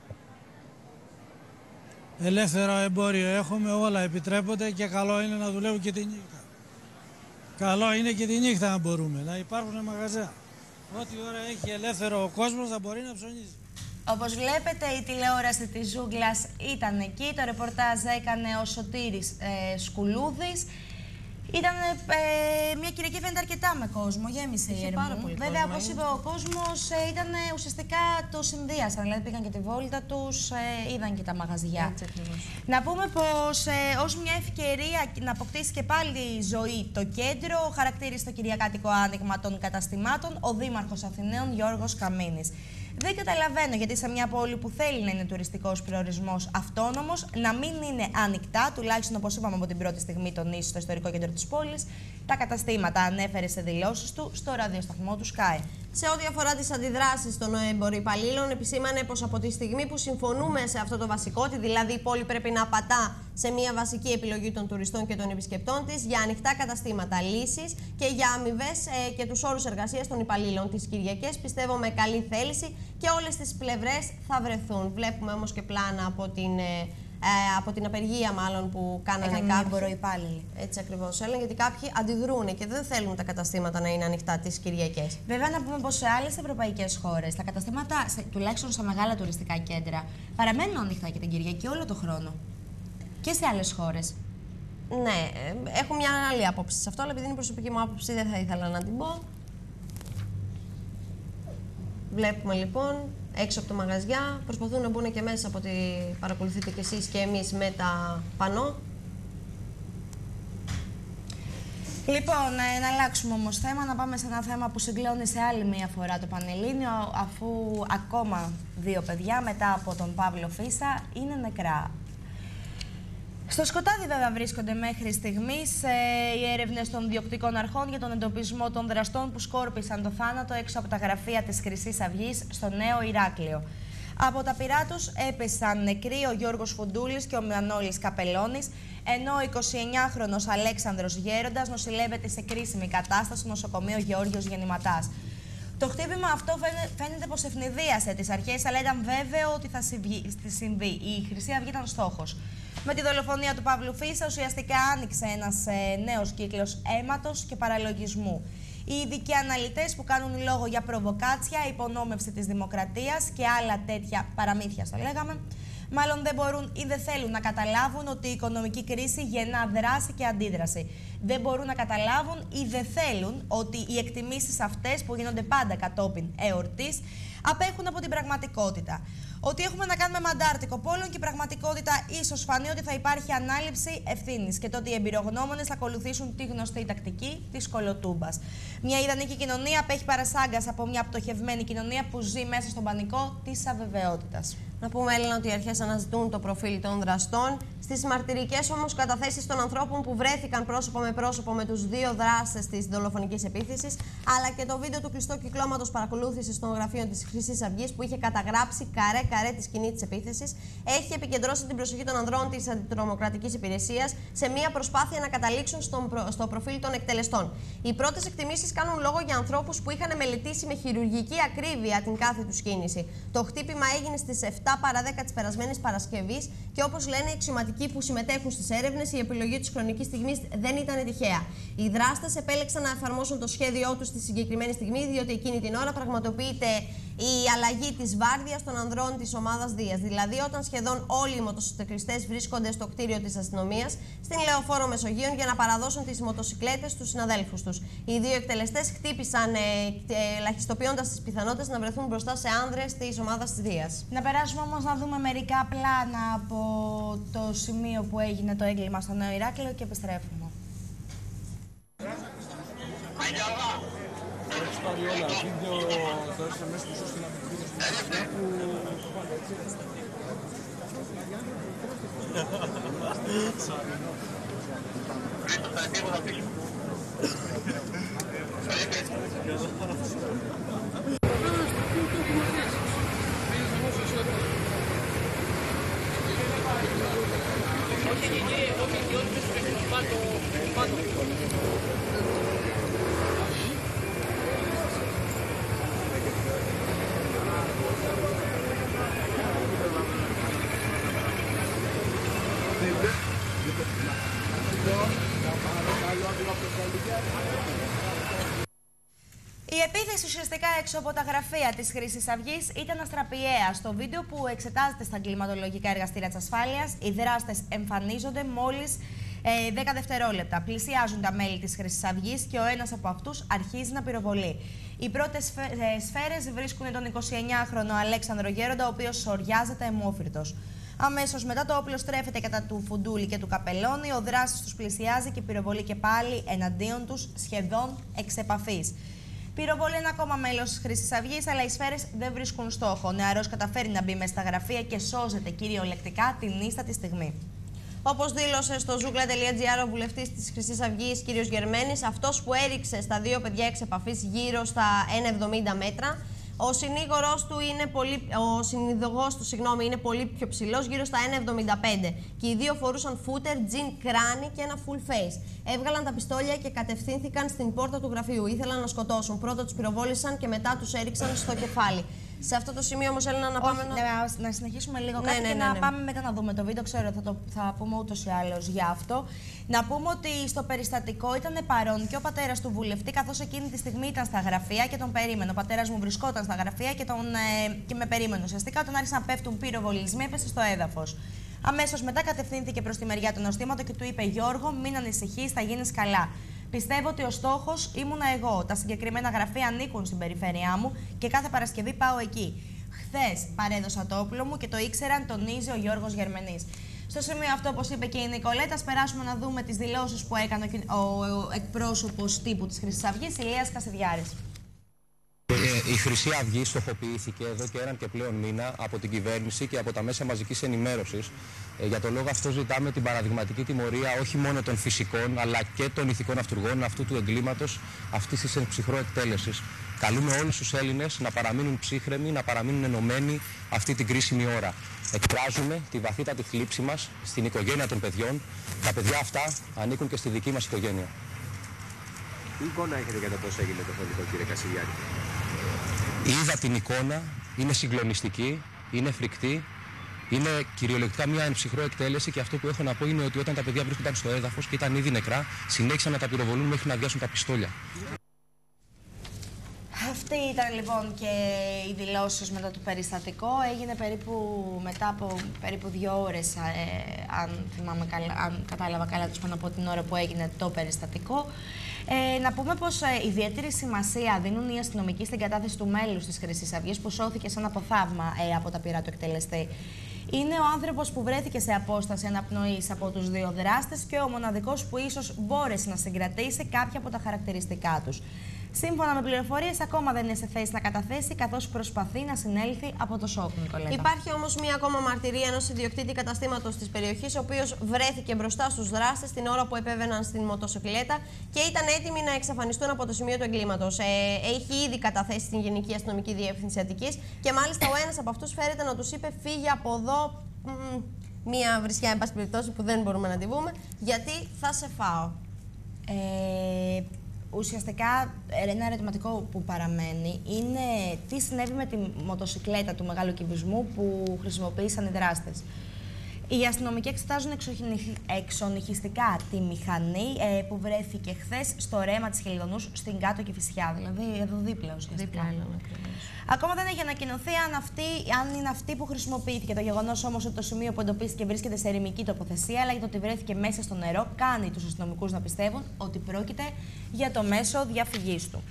Speaker 8: Ελεύθερο εμπόριο έχουμε, όλα επιτρέπονται και καλό είναι να δουλεύουν και τη νύχτα. Καλό είναι και τη νύχτα να μπορούμε, να υπάρχουν μαγαζιά. Ό,τι ώρα έχει ελεύθερο ο κόσμος θα μπορεί να ψωνίζει.
Speaker 1: Όπως βλέπετε, η τηλεόραση της Ζούγκλας ήταν εκεί, το ρεπορτάζ έκανε ο Σωτήρης ε, Σκουλούδης. Ήταν ε, μια Κυριακή φαίνεται αρκετά με κόσμο, γέμισε η Ερμού. Βέβαια, όπως είπε ο κόσμος, ε, ήταν ουσιαστικά το συνδύασαν. Δηλαδή πήγαν και τη βόλτα τους, ε, είδαν και τα μαγαζιά.
Speaker 2: Έτσι ακριβώς.
Speaker 1: Να πούμε πως ε, ως μια ευκαιρία να αποκτήσει και πάλι ζωή το κέντρο, χαρακτήρισε το κυριακάτικο άνοιγμα των καταστημάτων ο Δήμαρχος Αθηναίων Γιώργος Καμίνης. Δεν καταλαβαίνω γιατί σε μια πόλη που θέλει να είναι τουριστικός προορισμός αυτόνομος, να μην είναι ανοιχτά, τουλάχιστον όπως είπαμε από την πρώτη στιγμή τονίσει στο ιστορικό κέντρο της πόλης, τα καταστήματα, ανέφερε σε δηλώσεις του στο ραδιοσταθμό του Sky.
Speaker 2: Σε ό,τι αφορά τις αντιδράσεις των εμπορυπαλλήλων, επισήμανε πως από τη στιγμή που συμφωνούμε σε αυτό το βασικό, ότι δηλαδή η πόλη πρέπει να πατά σε μια βασική επιλογή των τουριστών και των επισκεπτών της για ανοιχτά καταστήματα, λύσεις και για αμοιβές ε, και τους όρους εργασίας των υπαλλήλων. Τις Κυριακές πιστεύω με καλή θέληση και όλες τις πλευρές θα βρεθούν. Βλέπουμε όμως και πλάνα από την. Ε, Ε, από την απεργία μάλλον που κάνανε κάποιοι
Speaker 1: εμπορροϊπάλληλοι.
Speaker 2: Έτσι ακριβώς έλεγαν, γιατί κάποιοι αντιδρούν και δεν θέλουν τα καταστήματα να είναι ανοιχτά τις Κυριακές.
Speaker 1: Βέβαια, να πούμε πως σε άλλες ευρωπαϊκές χώρες τα καταστήματα, σε, τουλάχιστον στα μεγάλα τουριστικά κέντρα, παραμένουν ανοιχτά και την Κυριακή όλο το χρόνο. Και σε άλλες χώρες.
Speaker 2: Ναι, ε, έχω μια άλλη άποψη σε αυτό, αλλά επειδή είναι η προσωπική μου άποψη δεν θα ήθελα να την πω. Βλέπουμε λοιπόν έξω από το μαγαζιά, προσπαθούν να μπουν και μέσα από ό,τι παρακολουθείτε κι εσείς και εμείς με τα πανό.
Speaker 1: Λοιπόν, ε, να αλλάξουμε όμως θέμα, να πάμε σε ένα θέμα που συγκλώνει σε άλλη μία φορά το Πανελλήνιο, αφού ακόμα δύο παιδιά μετά από τον Παύλο Φίσα είναι νεκρά. Στο σκοτάδι βέβαια βρίσκονται μέχρι στιγμής ε, οι έρευνες των διοκτικών αρχών για τον εντοπισμό των δραστών που σκόρπισαν το θάνατο έξω από τα γραφεία της Χρυσής Αυγής στο Νέο Ηράκλειο. Από τα πυρά τους έπεσαν νεκροί ο Γιώργος Φουντούλης και ο Μανώλης Καπελώνης, ενώ ο εικοσιεννιάχρονος Αλέξανδρος Γέροντας νοσηλεύεται σε κρίσιμη κατάσταση στο νοσοκομείο Γεώργιος Γεννηματάς. Το χτύπημα αυτό φαίνεται πως ευνηδίασε τις αρχές, αλλά ήταν βέβαιο ότι θα συμβεί. Η Χρυσή Αυγή ήταν στόχος. Με τη δολοφονία του Παύλου Φίσα ουσιαστικά άνοιξε ένας ε, νέος κύκλος αίματος και παραλογισμού. Οι ειδικοί αναλυτές που κάνουν λόγο για προβοκάτσια, υπονόμευση της δημοκρατίας και άλλα τέτοια παραμύθια, το λέγαμε, μάλλον δεν μπορούν ή δεν θέλουν να καταλάβουν ότι η οικονομική κρίση γεννά δράση και αντίδραση. Δεν μπορούν να καταλάβουν ή δεν θέλουν ότι οι εκτιμήσεις αυτές που γίνονται πάντα κατόπιν εορτής απέχουν από την πραγματικότητα. Ότι έχουμε να κάνουμε μαντάρτικο πόλεμο και η πραγματικότητα ίσως φανεί ότι θα υπάρχει ανάληψη ευθύνης και το ότι οι εμπειρογνώμονες θα ακολουθήσουν τη γνωστή τακτική της κολοτούμπας. Μια ιδανική κοινωνία απέχει παρασάγκας από μια πτωχευμένη κοινωνία που ζει μέσα στον πανικό της αβεβαιότητας.
Speaker 2: Να πούμε, Έλληνα, ότι οι αρχές αναζητούν το προφίλ των δραστών. Στις μαρτυρικές όμως καταθέσεις των ανθρώπων που βρέθηκαν πρόσωπο με πρόσωπο με τους δύο δράστες της δολοφονικής επίθεσης, αλλά και το βίντεο του κλειστού κυκλώματος παρακολούθησης των γραφείων της Χρυσής Αυγής που είχε καταγράψει καρέ-καρέ τη σκηνή της επίθεσης, έχει επικεντρώσει την προσοχή των ανδρών της αντιτρομοκρατικής υπηρεσίας σε μια προσπάθεια να καταλήξουν στον προ... στο προφίλ των εκτελεστών. Οι πρώτες εκτιμήσεις κάνουν λόγο για ανθρώπους που είχαν μελετήσει με χειρουργική ακρίβεια την κάθε τους κίνηση. Το χτύπημα έγινε στις εφτά επτά παρά δέκα της περασμένης Παρασκευής και όπως λένε οι αξιωματικοί που συμμετέχουν στις έρευνες, η επιλογή της χρονικής στιγμής δεν ήταν τυχαία. Οι δράστες επέλεξαν να εφαρμόσουν το σχέδιό τους στη συγκεκριμένη στιγμή, διότι εκείνη την ώρα πραγματοποιείται η αλλαγή της βάρδιας των ανδρών της ομάδας Δίας. Δηλαδή, όταν σχεδόν όλοι οι μοτοσυκλιστές βρίσκονται στο κτίριο της αστυνομίας, στην Λεωφόρο Μεσογείων, για να παραδώσουν τις μοτοσυκλέτες στους συναδέλφους τους. Οι δύο εκτελεστές χτύπησαν, ε, ε, ελαχιστοποιώντας τις πιθανότητες να βρεθούν μπροστά σε άνδρες της ομάδας της Δίας.
Speaker 1: Να περάσουμε όμως να δούμε μερικά πλάνα από το σημείο που έγινε το έγκλημα στο Νέο Ηράκλειο και επιστρέφουμε.
Speaker 9: Έχεις πάρει όλα, βίντεο, θα έρθει μέσα στο social media
Speaker 1: Η επίθεση ουσιαστικά έξω από τα γραφεία της Χρυσής Αυγής ήταν αστραπιαία. Στο βίντεο που εξετάζεται στα εγκληματολογικά εργαστήρια της ασφάλειας, οι δράστες εμφανίζονται μόλις ε, δέκα δευτερόλεπτα. Πλησιάζουν τα μέλη της Χρυσής Αυγής και ο ένας από αυτούς αρχίζει να πυροβολεί. Οι πρώτες σφαίρες βρίσκουν τον εικοσιεννιάχρονο Αλέξανδρο Γέροντα, ο οποίος σοριάζεται αιμόφυρτος. Αμέσως μετά το όπλο στρέφεται κατά του Φουντούλη και του Καπελώνη, ο δράστης τους πλησιάζει και πυροβολεί και πάλι εναντίον τους σχεδόν εξ επαφής. Πυροβολεί ένα ακόμα μέλος της Χρυσής Αυγής, αλλά οι σφαίρες δεν βρίσκουν στόχο. Ο νεαρός καταφέρει να μπει μέσα στα γραφεία και σώζεται κυριολεκτικά την ίστατη στιγμή.
Speaker 2: Όπως δήλωσε στο ζούγκλα τελεία τζι άρ ο βουλευτής της Χρυσής Αυγής, κ. Γερμένης, αυτός που έριξε στα δύο παιδιά εξ επαφής γύρω στα ένα εβδομήντα μέτρα, ο συνήγορος του είναι πολύ, ο συνειδογός του, συγγνώμη, είναι πολύ πιο ψηλός, γύρω στα ένα εβδομήντα πέντε. Και οι δύο φορούσαν φούτερ, τζιν, κράνη και ένα full face. Έβγαλαν τα πιστόλια και κατευθύνθηκαν στην πόρτα του γραφείου. Ήθελαν να σκοτώσουν. Πρώτα τους πυροβόλησαν και μετά τους έριξαν στο κεφάλι. Σε αυτό το σημείο όμως Έλληνα να πάμε.
Speaker 1: Όχι, να... να συνεχίσουμε λίγο
Speaker 2: ναι,
Speaker 1: κάτι
Speaker 2: ναι,
Speaker 1: και
Speaker 2: ναι,
Speaker 1: να
Speaker 2: ναι.
Speaker 1: πάμε μετά να δούμε το βίντεο. Ξέρω θα το θα πούμε ούτως ή άλλως για αυτό. Να πούμε ότι στο περιστατικό ήταν παρόν και ο πατέρας του βουλευτή, καθώς εκείνη τη στιγμή ήταν στα γραφεία και τον περίμενε. Ο πατέρας μου βρισκόταν στα γραφεία και, τον, ε, και με περίμενε. Ουσιαστικά όταν άρχισαν να πέφτουν πυροβολισμοί, έπεσε στο έδαφος. Αμέσως μετά κατευθύνθηκε προς τη μεριά του νοστήματος και του είπε: Γιώργο, μην ανησυχείς, θα γίνεις καλά. Πιστεύω ότι ο στόχος ήμουνα εγώ. Τα συγκεκριμένα γραφεία ανήκουν στην περιφέρειά μου και κάθε Παρασκευή πάω εκεί. Χθες παρέδωσα το όπλο μου και το ήξεραν, τονίζει ο Γιώργος Γερμενής. Στο σημείο αυτό, όπως είπε και η Νικολέτα, περάσουμε να δούμε τις δηλώσεις που έκανε ο εκπρόσωπος τύπου της Χρυσής Αυγής, Ηλίας Κασιδιάρης.
Speaker 10: Ε, η Χρυσή Αυγή στοχοποιήθηκε εδώ και έναν και πλέον μήνα από την κυβέρνηση και από τα μέσα μαζικής ενημέρωσης. Ε, για τον λόγο αυτό ζητάμε την παραδειγματική τιμωρία όχι μόνο των φυσικών αλλά και των ηθικών αυτουργών αυτού του εγκλήματος, αυτής της ψυχρό εκτέλεσης. Καλούμε όλους τους Έλληνες να παραμείνουν ψύχρεμοι, να παραμείνουν ενωμένοι αυτή την κρίσιμη ώρα. Εκφράζουμε τη βαθύτατη θλίψη μας στην οικογένεια των παιδιών. Τα παιδιά αυτά ανήκουν και στη δική μας οικογένεια.
Speaker 11: Τι εικόνα έχετε για το πώς έγινε το θετικό, κύριε Κασιδιάρη?
Speaker 10: Είδα την εικόνα, είναι συγκλονιστική, είναι φρικτή, είναι κυριολεκτικά μια εμψυχρό εκτέλεση και αυτό που έχω να πω είναι ότι όταν τα παιδιά βρίσκονταν στο έδαφος και ήταν ήδη νεκρά, συνέχισαν να τα πυροβολούν μέχρι να αδειάσουν τα πιστόλια.
Speaker 1: Αυτή ήταν λοιπόν και οι δηλώσεις μετά το περιστατικό. Έγινε περίπου μετά από περίπου δύο ώρες, ε, αν, θυμάμαι καλά, αν κατάλαβα καλά, τους πάνω από την ώρα που έγινε το περιστατικό. Ε, να πούμε πως ε, ιδιαίτερη σημασία δίνουν οι αστυνομικοί στην κατάθεση του μέλους της Χρυσής Αυγής που σώθηκε σαν από θαύμα ε, από τα πυρά του εκτελεστή. Είναι ο άνθρωπος που βρέθηκε σε απόσταση αναπνοής από τους δύο δράστες και ο μοναδικός που ίσως μπόρεσε να συγκρατήσει κάποια από τα χαρακτηριστικά τους. Σύμφωνα με πληροφορίες, ακόμα δεν είναι σε θέση να καταθέσει, καθώς προσπαθεί να συνέλθει από το σοκ, Νικολέτα.
Speaker 2: Υπάρχει όμως μία ακόμα μαρτυρία ενός ιδιοκτήτη καταστήματος της περιοχής, ο οποίος βρέθηκε μπροστά στους δράστες την ώρα που επέβαιναν στην μοτοσυκλέτα και ήταν έτοιμοι να εξαφανιστούν από το σημείο του εγκλήματος. Ε, έχει ήδη καταθέσει στην Γενική Αστυνομική Διεύθυνση Αττικής και μάλιστα ο ένας από αυτούς φέρεται να τους είπε: φύγε από εδώ. Μ, μία βρισιά, εν πάση περιπτώσει, που δεν μπορούμε να τη βούμε, γιατί θα σε φάω.
Speaker 1: Ε... ουσιαστικά ένα ερωτηματικό που παραμένει είναι τι συνέβη με τη μοτοσικλέτα του μεγάλου κυβισμού που χρησιμοποίησαν οι δράστες. Οι αστυνομικοί εξετάζουν εξονυχιστικά τη μηχανή ε, που βρέθηκε χθες στο ρέμα της Χελιδονούς στην Κάτω Κηφισιά, δηλαδή εδώ δίπλα ουσιαστικά. Δίπλα, ακόμα δεν έχει ανακοινωθεί αν, αυτή, αν είναι αυτή που χρησιμοποιήθηκε. Το γεγονός όμως ότι το σημείο που εντοπίστηκε βρίσκεται σε ερημική τοποθεσία, αλλά για το ότι βρέθηκε μέσα στο νερό, κάνει τους αστυνομικούς να πιστεύουν ότι πρόκειται για το μέσο διαφυγής του.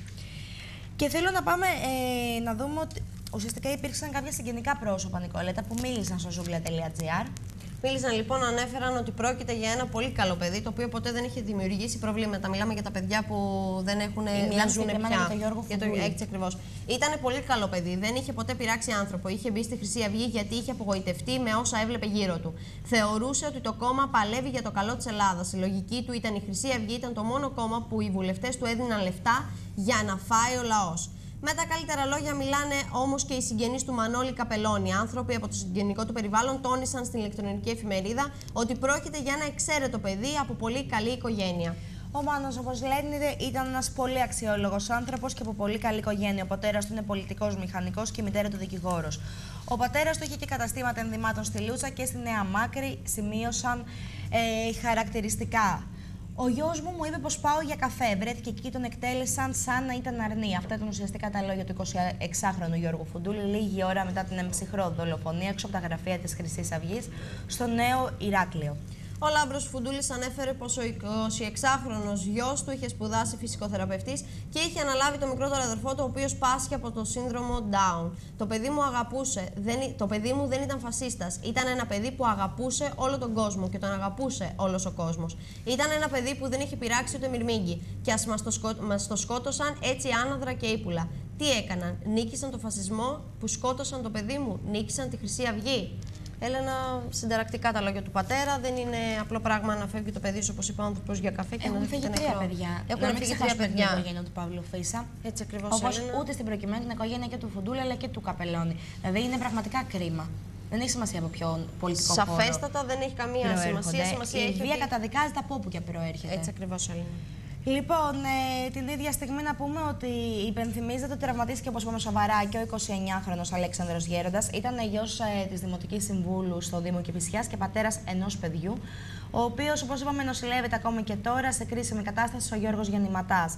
Speaker 1: Και θέλω να πάμε ε, να δούμε ότι ουσιαστικά υπήρξαν κάποια συγγενικά πρόσωπα, Νικολέτα, που μίλησαν στο zoogla τελεία gr.
Speaker 2: Μίλησαν λοιπόν, ανέφεραν ότι πρόκειται για ένα πολύ καλό παιδί, το οποίο ποτέ δεν είχε δημιουργήσει προβλήματα. Μιλάμε για τα παιδιά που δεν έχουν να ζουν πια.
Speaker 1: Για τον Γιώργο Φουντούλη.
Speaker 2: Έτσι ακριβώς. Ήταν πολύ καλό παιδί, δεν είχε ποτέ πειράξει άνθρωπο. Είχε μπει στη Χρυσή Αυγή γιατί είχε απογοητευτεί με όσα έβλεπε γύρω του. Θεωρούσε ότι το κόμμα παλεύει για το καλό της Ελλάδας. Η λογική του ήταν η Χρυσή Αυγή, ήταν το μόνο κόμμα που οι βουλευτές του έδιναν λεφτά για να φάει ο λαός. Με τα καλύτερα λόγια μιλάνε όμως και οι συγγενείς του Μανώλη Καπελώνη. Άνθρωποι από το συγγενικό του περιβάλλον τόνισαν στην ηλεκτρονική εφημερίδα ότι πρόκειται για ένα εξαίρετο παιδί από πολύ καλή οικογένεια.
Speaker 1: Ο Μάνος, όπως λένε, ήταν ένας πολύ αξιόλογος άνθρωπος και από πολύ καλή οικογένεια. Ο πατέρας του είναι πολιτικός μηχανικός και η μητέρα του δικηγόρος. Ο πατέρας του είχε και καταστήματα ενδυμάτων στη Λούτσα και στη Νέα Μάκρη, σημείωσαν ε, χαρακτηριστικά. Ο γιος μου μου είπε πως πάω για καφέ. Βρέθηκε εκεί, τον εκτέλεσαν σαν να ήταν αρνή. Αυτά ήταν ουσιαστικά τα λόγια του εικοσιεξάχρονου Γιώργου Φουντούλη, λίγη ώρα μετά την εμψυχρό δολοφονία έξω από τα γραφεία της Χρυσής Αυγής στο Νέο Ηράκλειο.
Speaker 2: Ο Λάμπρος Φουντούλης ανέφερε πως ο εικοσιεξάχρονος γιος του είχε σπουδάσει φυσικοθεραπευτής και είχε αναλάβει το μικρότερο αδερφό του, ο οποίος πάσχει από το σύνδρομο Down. Το παιδί μου αγαπούσε, δεν, το παιδί μου δεν ήταν φασίστας. Ήταν ένα παιδί που αγαπούσε όλο τον κόσμο και τον αγαπούσε όλος ο κόσμος. Ήταν ένα παιδί που δεν είχε πειράξει ούτε μυρμήγκι. Και ας μας το, σκο, μας το σκότωσαν έτσι άναδρα και ύπουλα. Τι έκαναν, νίκησαν το φασισμό που σκότωσαν το παιδί μου, νίκησαν τη Χρυσή Αυγή. Έλενα, συνταρακτικά τα λόγια του πατέρα. Δεν είναι απλό πράγμα να φεύγει το παιδί σου, όπως είπε ο άνθρωπος, για καφέ και
Speaker 1: έχουν
Speaker 2: να
Speaker 1: φύγει τρία παιδιά.
Speaker 2: Έχουν φύγει τρία παιδιά.
Speaker 1: Την οικογένεια του Παύλου Φίσα.
Speaker 2: Έτσι ακριβώς.
Speaker 1: Όπως ούτε στην προκειμένη την οικογένεια και του Φουντούλη αλλά και του Καπελώνη. Δηλαδή είναι πραγματικά κρίμα. Δεν έχει σημασία από ποιον πολιτικό χώρο.
Speaker 2: Σαφέστατα δεν έχει καμία σημασία. σημασία
Speaker 1: η
Speaker 2: έχει
Speaker 1: βία
Speaker 2: ότι...
Speaker 1: καταδικάζεται από όπου και προέρχεται.
Speaker 2: Έτσι ακριβώς, Έλενα.
Speaker 1: Λοιπόν, ε, την ίδια στιγμή να πούμε ότι υπενθυμίζεται ότι τραυματίστηκε, όπως είπαμε, σοβαρά και ο εικοσιεννιάχρονος Αλέξανδρος Γέροντας. Ήταν γιος ε, της Δημοτικής Συμβούλου στο Δήμο Κηφισιάς και πατέρας ενός παιδιού, ο οποίος, όπως είπαμε, νοσηλεύεται ακόμη και τώρα σε κρίσιμη κατάσταση, ο Γιώργος Γεννηματάς.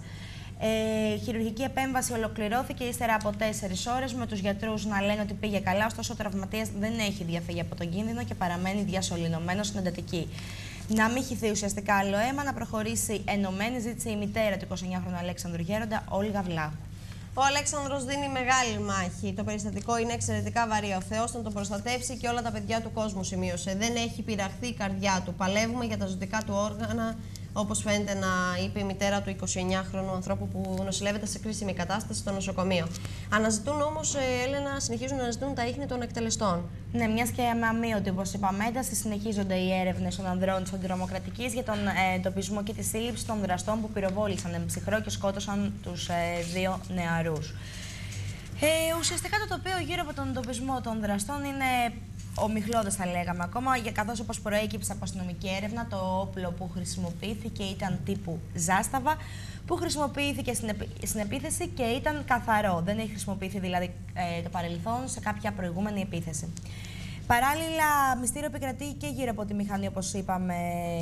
Speaker 1: Ε, χειρουργική επέμβαση ολοκληρώθηκε ύστερα από τέσσερις ώρες, με τους γιατρούς να λένε ότι πήγε καλά, ωστόσο ο τραυματίας δεν έχει διαφύγει από τον κίνδυνο και παραμένει διασωληνωμένος στην εντατική. Να μην χυθεί ουσιαστικά άλλο αίμα, να προχωρήσει ενωμένη, ζήτησε η μητέρα του εικοσιεννιάχρονου Αλέξανδρου Γέροντα, Όλγα Βλάχου.
Speaker 2: Ο Αλέξανδρος δίνει μεγάλη μάχη. Το περιστατικό είναι εξαιρετικά βαρύ. Ο Θεός να τον προστατεύσει και όλα τα παιδιά του κόσμου, σημείωσε. Δεν έχει πειραχθεί η καρδιά του. Παλεύουμε για τα ζωτικά του όργανα, όπως φαίνεται να είπε η μητέρα του εικοσιεννιάχρονου ανθρώπου που νοσηλεύεται σε κρίσιμη κατάσταση στο νοσοκομείο. Αναζητούν όμως, Έλενα, συνεχίζουν να αναζητούν τα ίχνη των εκτελεστών.
Speaker 1: Ναι, μιας και με αμύωτη, όπως είπαμε, ένταση, συνεχίζονται οι έρευνες των ανδρών της αντιτρομοκρατικής για τον ε, εντοπισμό και τη σύλληψη των δραστών που πυροβόλησαν εμψυχρό και σκότωσαν τους ε, δύο νεαρούς. Ε, ουσιαστικά το τοπίο γύρω από τον εντοπισμό των δραστών είναι ομιχλώδες, θα λέγαμε ακόμα, καθώς όπως προέκυψε από αστυνομική έρευνα, το όπλο που χρησιμοποιήθηκε ήταν τύπου ζάσταβα, που χρησιμοποιήθηκε στην, επί... στην επίθεση και ήταν καθαρό. Δεν έχει χρησιμοποιηθεί δηλαδή ε, το παρελθόν σε κάποια προηγούμενη επίθεση. Παράλληλα, μυστήριο επικρατεί και γύρω από τη μηχανή, όπως είπαμε,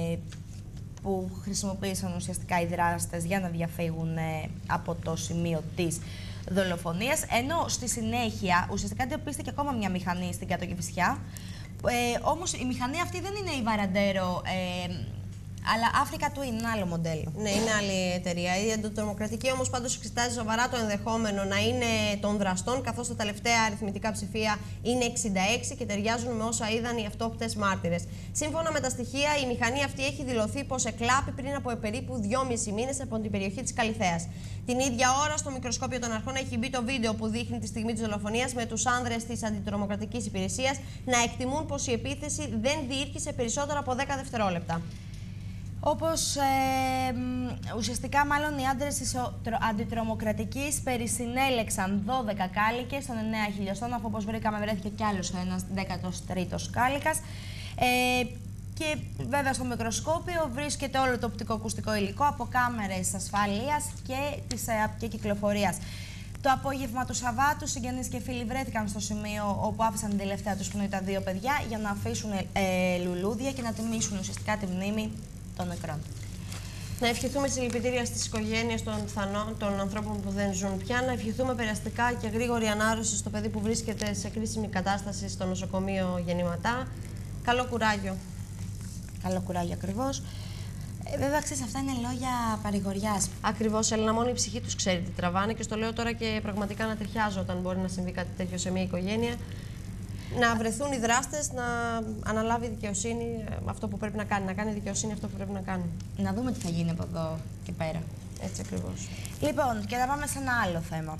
Speaker 1: που χρησιμοποίησαν ουσιαστικά οι δράστες για να διαφύγουν ε, από το σημείο της δολοφονίας, ενώ στη συνέχεια ουσιαστικά εντοπίστηκε ακόμα μια μηχανή στην Κάτω Κηφισιά. Ε, όμως η μηχανή αυτή δεν είναι η Βαραντέρο, ε, αλλά Africa Twin, είναι άλλο μοντέλο.
Speaker 2: Ναι, είναι άλλη εταιρεία. Η αντιτρομοκρατική όμως πάντως εξετάζει σοβαρά το ενδεχόμενο να είναι των δραστών, καθώς τα τελευταία αριθμητικά ψηφία είναι εξήντα έξι και ταιριάζουν με όσα είδαν οι αυτόπτες μάρτυρες. Σύμφωνα με τα στοιχεία, η μηχανή αυτή έχει δηλωθεί πως εκλάπη πριν από περίπου δυόμισι μήνες από την περιοχή της Καλιθέας. Την ίδια ώρα, στο μικροσκόπιο των αρχών έχει μπει το βίντεο που δείχνει τη στιγμή της δολοφονίας με τους άνδρες της αντιτρομοκρατικής υπηρεσίας να εκτιμούν πως η επίθεση δεν διήρκησε περισσότερα από δέκα δευτερόλεπτα.
Speaker 1: Όπως ε, ουσιαστικά μάλλον οι άντρες της αντιτρομοκρατικής περισυνέλεξαν δώδεκα κάλικες των εννέα χιλιοστών, αφού όπως βρήκαμε βρέθηκε κι άλλος ένας δέκατος τρίτος κάλικας. Ε, Και βέβαια στο μικροσκόπιο βρίσκεται όλο το οπτικοακουστικό υλικό από κάμερες ασφαλείας και της και κυκλοφορίας. Το απόγευμα του Σαββάτου, συγγενείς και φίλοι βρέθηκαν στο σημείο όπου άφησαν την τελευταία τους πνοή τα δύο παιδιά για να αφήσουν ε, λουλούδια και να τιμήσουν ουσιαστικά τη μνήμη των νεκρών.
Speaker 2: Να ευχηθούμε συλληπιτήρια στις οικογένειες των, των ανθρώπων που δεν ζουν πια. Να ευχηθούμε περαστικά και γρήγορη ανάρρωση στο παιδί που βρίσκεται σε κρίσιμη κατάσταση στο νοσοκομείο Γεννηματά. Καλό κουράγιο.
Speaker 1: Καλό κουράγιο ακριβώς. Ε, βέβαια, ξέρεις, αυτά είναι λόγια παρηγοριάς.
Speaker 2: Ακριβώς, Έλληνα, μόνο η ψυχή τους ξέρει τι τραβάνε και στο λέω τώρα και πραγματικά να τριχιάζω όταν μπορεί να συμβεί κάτι τέτοιο σε μια οικογένεια. Να βρεθούν οι δράστες, να αναλάβει η δικαιοσύνη αυτό που πρέπει να κάνει. Να κάνει η δικαιοσύνη αυτό που πρέπει να κάνει.
Speaker 1: Να δούμε τι θα γίνει από εδώ και πέρα.
Speaker 2: Έτσι ακριβώς.
Speaker 1: Λοιπόν, και να πάμε σε ένα άλλο θέμα.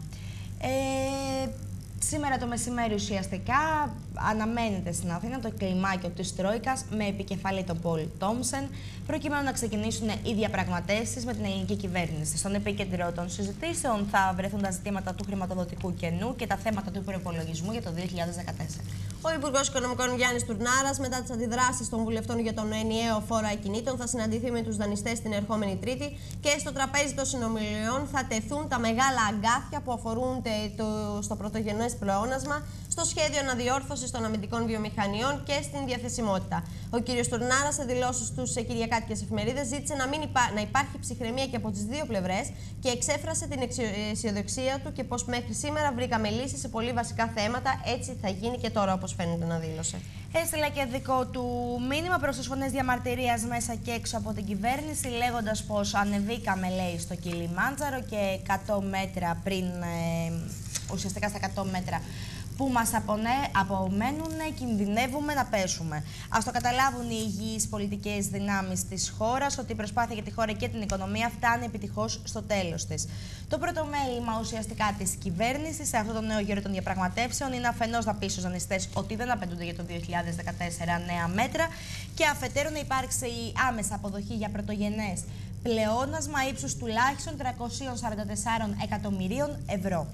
Speaker 1: Ε, Σήμερα το μεσημέρι ουσιαστικά αναμένεται στην Αθήνα το κλιμάκιο της Τρόικας με επικεφαλή τον Πολ Τόμσεν, προκειμένου να ξεκινήσουν οι διαπραγματεύσεις με την ελληνική κυβέρνηση. Στον επίκεντρο των συζητήσεων θα βρεθούν τα ζητήματα του χρηματοδοτικού κενού και τα θέματα του προϋπολογισμού για το δύο χιλιάδες δεκατέσσερα.
Speaker 2: Ο Υπουργός Οικονομικών Γιάννης Τουρνάρας, μετά τις αντιδράσεις των βουλευτών για τον ενιαίο φόρο ακινήτων, θα συναντηθεί με τους δανειστές την ερχόμενη Τρίτη και στο τραπέζι των συνομιλιών θα τεθούν τα μεγάλα αγκάθια που αφορούν το, στο πρωτογενές πλεόνασμα, στο σχέδιο αναδιόρθωσης των αμυντικών βιομηχανιών και στην διαθεσιμότητα. Ο κ. Τουρνάρας, σε δηλώσεις του σε κυριακάτικες εφημερίδες, ζήτησε να, μην υπά... να υπάρχει ψυχραιμία και από τις δύο πλευρές και εξέφρασε την αισιοδοξία του και πως μέχρι σήμερα βρήκαμε λύσεις σε πολύ βασικά θέματα. Έτσι θα γίνει και τώρα, όπως φαίνεται να δήλωσε.
Speaker 1: Έστειλε και δικό του μήνυμα προς τις φωνές διαμαρτυρίας μέσα και έξω από την κυβέρνηση, λέγοντας πως ανεβήκαμε, λέει, στο Κιλιμάντζαρο και εκατό μέτρα πριν, ε, ουσιαστικά στα εκατό μέτρα που μας απομένουν, κινδυνεύουμε να πέσουμε. Ας το καταλάβουν οι υγιείς πολιτικές δυνάμεις της χώρας ότι η προσπάθεια για τη χώρα και την οικονομία φτάνει επιτυχώς στο τέλος της. Το πρώτο μέλημα ουσιαστικά της κυβέρνησης σε αυτό το νέο γύρο των διαπραγματεύσεων είναι αφενός να πει στους δανειστές ότι δεν απαιτούνται για το δύο χιλιάδες δεκατέσσερα νέα μέτρα και αφετέρου να υπάρξει η άμεσα αποδοχή για πρωτογενές πλεόνασμα ύψους τουλάχιστον τριακόσια σαράντα τέσσερα εκατομμυρίων ευρώ.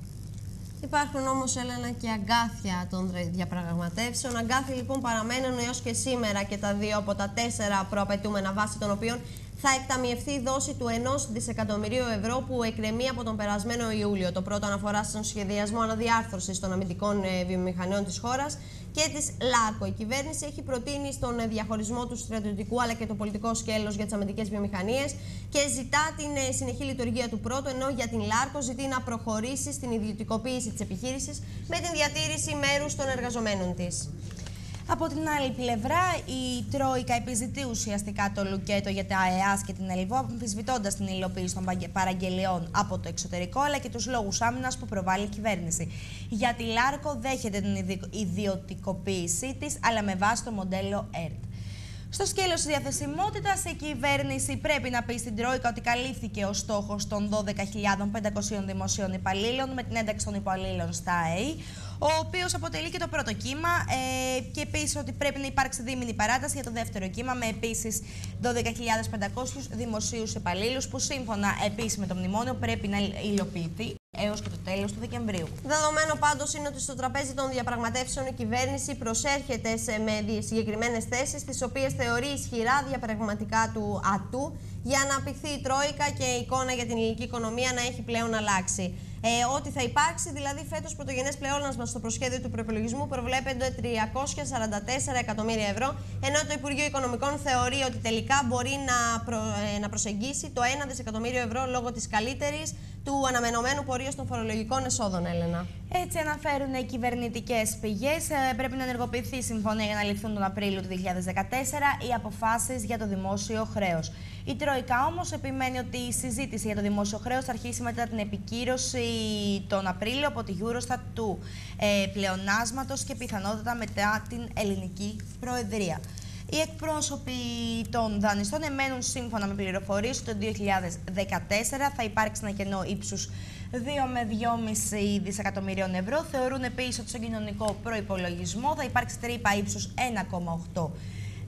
Speaker 2: Υπάρχουν όμως, Έλενα, και αγκάθια των διαπραγματεύσεων. Αγκάθια λοιπόν παραμένουν έως και σήμερα και τα δύο από τα τέσσερα προαπαιτούμενα, βάσει των οποίων θα εκταμιευθεί η δόση του ενός δισεκατομμυρίου ευρώ που εκκρεμεί από τον περασμένο Ιούλιο. Το πρώτο αναφορά στον σχεδιασμό αναδιάρθρωσης των αμυντικών βιομηχανιών της χώρας και της ΛΑΡΚΟ. Η κυβέρνηση έχει προτείνει στον διαχωρισμό του στρατιωτικού αλλά και το πολιτικό σκέλος για τις αμυντικές βιομηχανίες και ζητά την συνεχή λειτουργία του πρώτου, ενώ για την ΛΑΡΚΟ ζητεί να προχωρήσει στην ιδιωτικοποίηση της επιχείρησης με την διατήρηση μέρους των εργαζομένων της.
Speaker 1: Από την άλλη πλευρά, η Τρόικα επιζητεί ουσιαστικά το λουκέτο για τα ΕΑΣ και την ΕΛΒΟ, αμφισβητώντας την υλοποίηση των παραγγελιών από το εξωτερικό, αλλά και τους λόγους άμυνας που προβάλλει η κυβέρνηση. Για τη ΛΑΡΚΟ δέχεται την ιδιωτικοποίησή της, αλλά με βάση το μοντέλο ΕΡΤ. Στο σκέλος της διαθεσιμότητας, η κυβέρνηση πρέπει να πει στην Τρόικα ότι καλύφθηκε ο στόχος των δώδεκα χιλιάδες πεντακόσιων δημοσίων υπαλλήλων με την ένταξη των υπαλλήλων στα ΑΕΗ, ο οποίος αποτελεί και το πρώτο κύμα, ε, και επίσης ότι πρέπει να υπάρξει δίμηνη παράταση για το δεύτερο κύμα με επίσης δώδεκα χιλιάδες πεντακόσιους δημοσίους υπαλλήλους που σύμφωνα επίσης με το μνημόνιο πρέπει να υλοποιηθεί έως και το τέλος του Δεκεμβρίου.
Speaker 2: Δεδομένο πάντως είναι ότι στο τραπέζι των διαπραγματεύσεων η κυβέρνηση προσέρχεται σε, με συγκεκριμένες θέσεις, τις οποίες θεωρεί ισχυρά διαπραγματικά του ατού, για να απηχθεί η Τρόικα και η εικόνα για την ελληνική οικονομία να έχει πλέον αλλάξει. Ε, ότι θα υπάρξει δηλαδή φέτος πρωτογενές πλεόνασμα στο προσχέδιο του προϋπολογισμού προβλέπεται τριακόσια σαράντα τέσσερα εκατομμύρια ευρώ, ενώ το Υπουργείο Οικονομικών θεωρεί ότι τελικά μπορεί να, προ, ε, να προσεγγίσει το ένα δισεκατομμύριο ευρώ λόγω της καλύτερης του αναμενωμένου πορείας των φορολογικών εσόδων, Έλενα.
Speaker 1: Έτσι αναφέρουν οι κυβερνητικές πηγές. Ε, πρέπει να ενεργοποιηθεί η συμφωνία για να ληφθούν τον Απρίλιο του δύο χιλιάδες δεκατέσσερα οι αποφάσεις για το δημόσιο χρέος. Η Τρόικα όμως επιμένει ότι η συζήτηση για το δημόσιο χρέος θα αρχίσει μετά την επικύρωση τον Απρίλιο από τη Eurostat του ε, πλεονάσματος και πιθανότατα μετά την ελληνική προεδρία. Οι εκπρόσωποι των δανειστών εμένουν σύμφωνα με πληροφορίες ότι το δύο χιλιάδες δεκατέσσερα θα υπάρξει ένα κενό ύψους δύο με δυόμισι δισεκατομμυρίων ευρώ. Θεωρούν επίσης ότι στον κοινωνικό προϋπολογισμό θα υπάρξει τρύπα ύψους ένα κόμμα οκτώ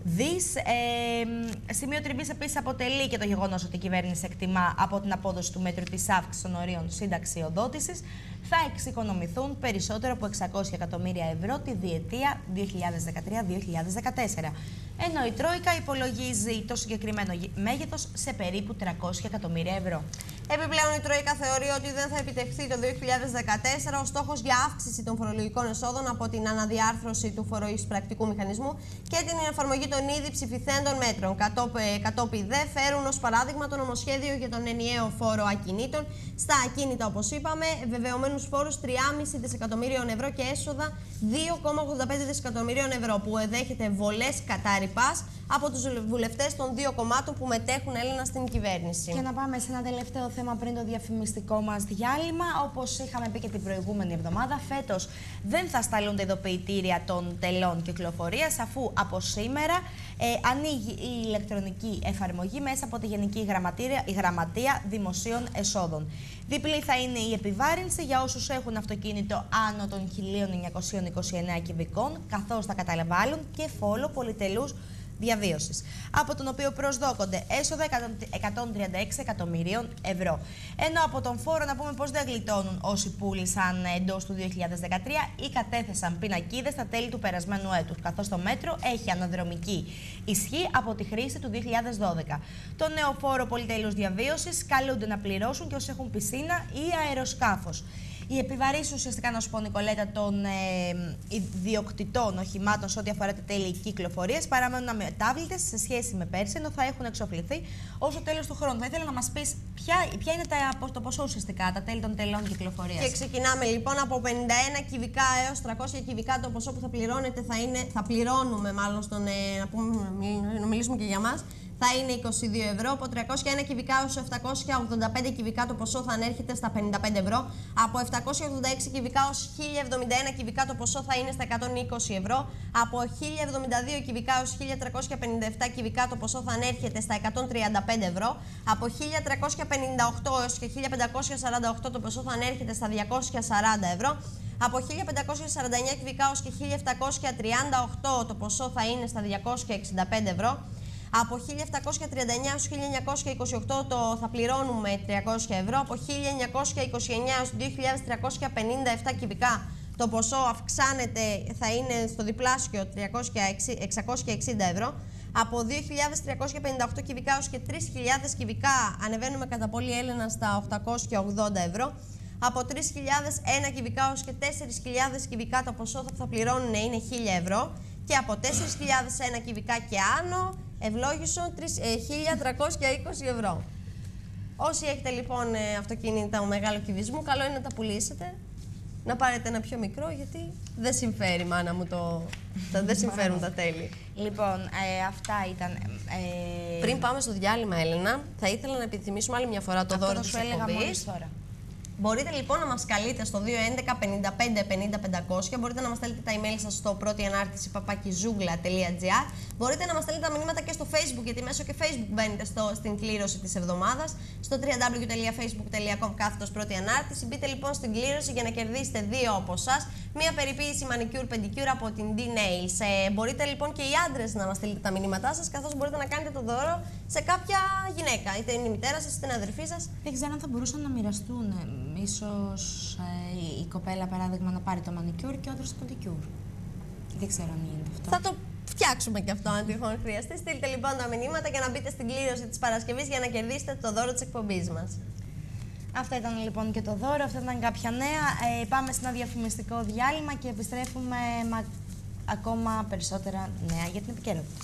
Speaker 1: δις. Ε, σημείο τριβής επίσης αποτελεί και το γεγονός ότι η κυβέρνηση εκτιμά από την απόδοση του μέτρου της αύξησης των ορίων συνταξιοδότησης θα εξοικονομηθούν περισσότερο από εξακόσια εκατομμύρια ευρώ τη διετία δύο χιλιάδες δεκατρία δύο χιλιάδες δεκατέσσερα. Ενώ η Τρόικα υπολογίζει το συγκεκριμένο μέγεθος σε περίπου τριακόσια εκατομμύρια ευρώ.
Speaker 2: Επιπλέον, η Τρόικα θεωρεί ότι δεν θα επιτευχθεί το δύο χιλιάδες δεκατέσσερα ο στόχος για αύξηση των φορολογικών εσόδων από την αναδιάρθρωση του φοροεισπρακτικού μηχανισμού και την εφαρμογή των ήδη ψηφιθέντων μέτρων. Κατόπι δε φέρουν ως παράδειγμα το νομοσχέδιο για τον ενιαίο φόρο ακινήτων στα ακίνητα, όπως είπαμε, βεβαιωμένους φόρους τρία κόμμα πέντε δισεκατομμύριων ευρώ και έσοδα δύο κόμμα ογδόντα πέντε δισεκατομμυρίων ευρώ, που εδέχεται βολές κατά ρηπάς από τους βουλευτές των δύο κομμάτων που μετέχουν, Έλενα, στην κυβέρνηση.
Speaker 1: Και να πάμε σε ένα τελευταίο θέμα πριν το διαφημιστικό μας διάλειμμα. Όπως είχαμε πει και την προηγούμενη εβδομάδα, φέτος δεν θα σταλούν τα ειδοποιητήρια των τελών κυκλοφορίας, αφού από σήμερα ε, ανοίγει η ηλεκτρονική εφαρμογή μέσα από τη Γενική Γραμματεία, η Γραμματεία Δημοσίων Εσόδων. Διπλή θα είναι η επιβάρυνση για όσους έχουν αυτοκίνητο άνω των χίλια εννιακόσια είκοσι εννέα κυβικών, καθώς θα καταβάλουν και φόρο πολυτελούς διαβίωσης, από τον οποίο προσδόκονται έσοδα εκατόν τριάντα έξι εκατομμυρίων ευρώ. Ενώ από τον φόρο να πούμε πως δεν γλιτώνουν όσοι πούλησαν εντός του δύο χιλιάδες δεκατρία ή κατέθεσαν πινακίδες στα τέλη του περασμένου έτους, καθώς το μέτρο έχει αναδρομική ισχύ από τη χρήση του δύο χιλιάδες δώδεκα. Το νέο φόρο πολυτελούς διαβίωσης καλούνται να πληρώσουν και όσοι έχουν πισίνα ή αεροσκάφος. Οι επιβαρύσεις ουσιαστικά, να σου πω, Νικολέτα, των ε, ιδιοκτητών οχημάτων σε ό,τι αφορά τη τέλη κυκλοφορίας παραμένουν αμετάβλητες σε σχέση με πέρσι, ενώ θα έχουν εξοφληθεί ως το τέλος του χρόνου. Θα ήθελα να μας πεις ποια, ποια είναι τα, το ποσό ουσιαστικά, τα τέλη των τελών κυκλοφορίας.
Speaker 2: Και ξεκινάμε λοιπόν από πενήντα ένα κυβικά έως τριακόσια κυβικά. Το ποσό που θα πληρώνετε θα, είναι, θα πληρώνουμε μάλλον στον, ε, να, πούμε, να μιλήσουμε και για μας. Θα είναι είκοσι δύο ευρώ. Από τριακόσια ένα κυβικά έως επτακόσια ογδόντα πέντε κυβικά το ποσό θα ανέρχεται στα πενήντα πέντε ευρώ. Από επτακόσια ογδόντα έξι κυβικά έως χίλια εβδομήντα ένα κυβικά το ποσό θα είναι στα εκατόν είκοσι ευρώ. Από χίλια εβδομήντα δύο κυβικά έως χίλια τριακόσια πενήντα επτά κυβικά το ποσό θα ανέρχεται στα εκατόν τριάντα πέντε ευρώ. Από χίλια τριακόσια πενήντα οκτώ έως και χίλια πεντακόσια σαράντα οκτώ το ποσό θα ανέρχεται στα διακόσια σαράντα ευρώ. Από χίλια πεντακόσια σαράντα εννέα κυβικά έως και χίλια επτακόσια τριάντα οκτώ το ποσό θα είναι στα διακόσια εξήντα πέντε ευρώ. Από χίλια επτακόσια τριάντα εννέα έως χίλια εννιακόσια είκοσι οκτώ το θα πληρώνουμε τριακόσια ευρώ. Από χίλια εννιακόσια είκοσι εννέα έως δύο χιλιάδες τριακόσια πενήντα επτά κυβικά το ποσό αυξάνεται, θα είναι στο διπλάσιο εξακόσια εξήντα ευρώ. Από δύο χιλιάδες τριακόσια πενήντα οκτώ κυβικά έως και τρεις χιλιάδες κυβικά ανεβαίνουμε κατά πολύ, Έλενα, στα οκτακόσια ογδόντα ευρώ. Από τρεις χιλιάδες ένα κυβικά έως και τέσσερις χιλιάδες κυβικά το ποσό που θα πληρώνουν είναι χίλια ευρώ. Και από τέσσερις χιλιάδες ένα κυβικά και άνω ευλόγησον χίλια τριακόσια είκοσι ευρώ. Όσοι έχετε λοιπόν αυτοκίνητα μεγάλο κυβισμού, καλό είναι να τα πουλήσετε, να πάρετε ένα πιο μικρό, γιατί δεν συμφέρει, μάνα μου, το... τα, δεν συμφέρουν τα τέλη.
Speaker 1: Λοιπόν, ε, αυτά ήταν... Ε...
Speaker 2: Πριν πάμε στο διάλειμμα, Έλενα, θα ήθελα να επιθυμίσουμε άλλη μια φορά το δώρο της εκπομπής. Μπορείτε λοιπόν να μας καλείτε στο δύο έντεκα πενήντα πέντε πενήντα πεντακόσια. Μπορείτε να μας στέλνετε τα email σας στο πρώτη ανάρτηση παπάκι ζούγκλα τελεία τζι άρ. Μπορείτε να μας στέλνετε τα μηνύματα και στο Facebook, γιατί μέσω και Facebook μπαίνετε στο, στην κλήρωση της εβδομάδας. Στο double-u double-u double-u τελεία facebook τελεία com κάθετος πρώτη ανάρτηση. Μπείτε λοιπόν στην κλήρωση για να κερδίσετε δύο από εσάς. Μία περιποίηση manicure pedicure από την D-Nails. Ε, μπορείτε λοιπόν και οι άντρες να μας στείλετε τα μηνύματά σας, καθώς μπορείτε να κάνετε το δώρο σε κάποια γυναίκα. Είτε είναι η μητέρα σας, είτε είναι η αδερφή σας.
Speaker 1: Δεν ξέρω αν θα μπορούσαν να μοιραστούν. Ίσως ε, η κοπέλα, παράδειγμα, να πάρει το manicure και ο άντρας το pedicure. Δεν ξέρω αν είναι αυτό.
Speaker 2: Θα το φτιάξουμε και αυτό αν τυχόν χρειαστεί. Στείλτε λοιπόν τα μηνύματα για να μπείτε στην κλήρωση της Παρασκευής για να κερδίσετε το δώρο της εκπομπής μας.
Speaker 1: Αυτά ήταν λοιπόν και το δώρο, αυτά ήταν κάποια νέα. Ε, πάμε σε ένα διαφημιστικό διάλειμμα και επιστρέφουμε με ακόμα περισσότερα νέα για την επικαιρότητα.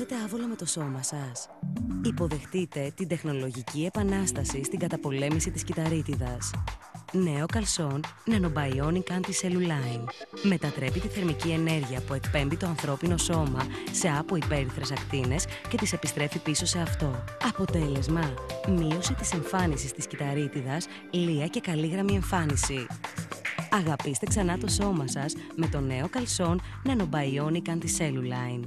Speaker 12: Νιώθετε άβολα με το σώμα σας? Υποδεχτείτε την τεχνολογική επανάσταση στην καταπολέμηση της κυταρίτιδας. Νέο καλσόν Nanobionic Anti-Cellulline. Μετατρέπει τη θερμική ενέργεια που εκπέμπει το ανθρώπινο σώμα σε αποϊπέριθρες ακτίνες και τις επιστρέφει πίσω σε αυτό. Αποτέλεσμα: μείωση της εμφάνισης της κυταρίτιδας, λία και καλή εμφάνιση. Αγαπήστε ξανά το σώμα σας με το νέο καλσόν Nanobionic Anti-Cellulline.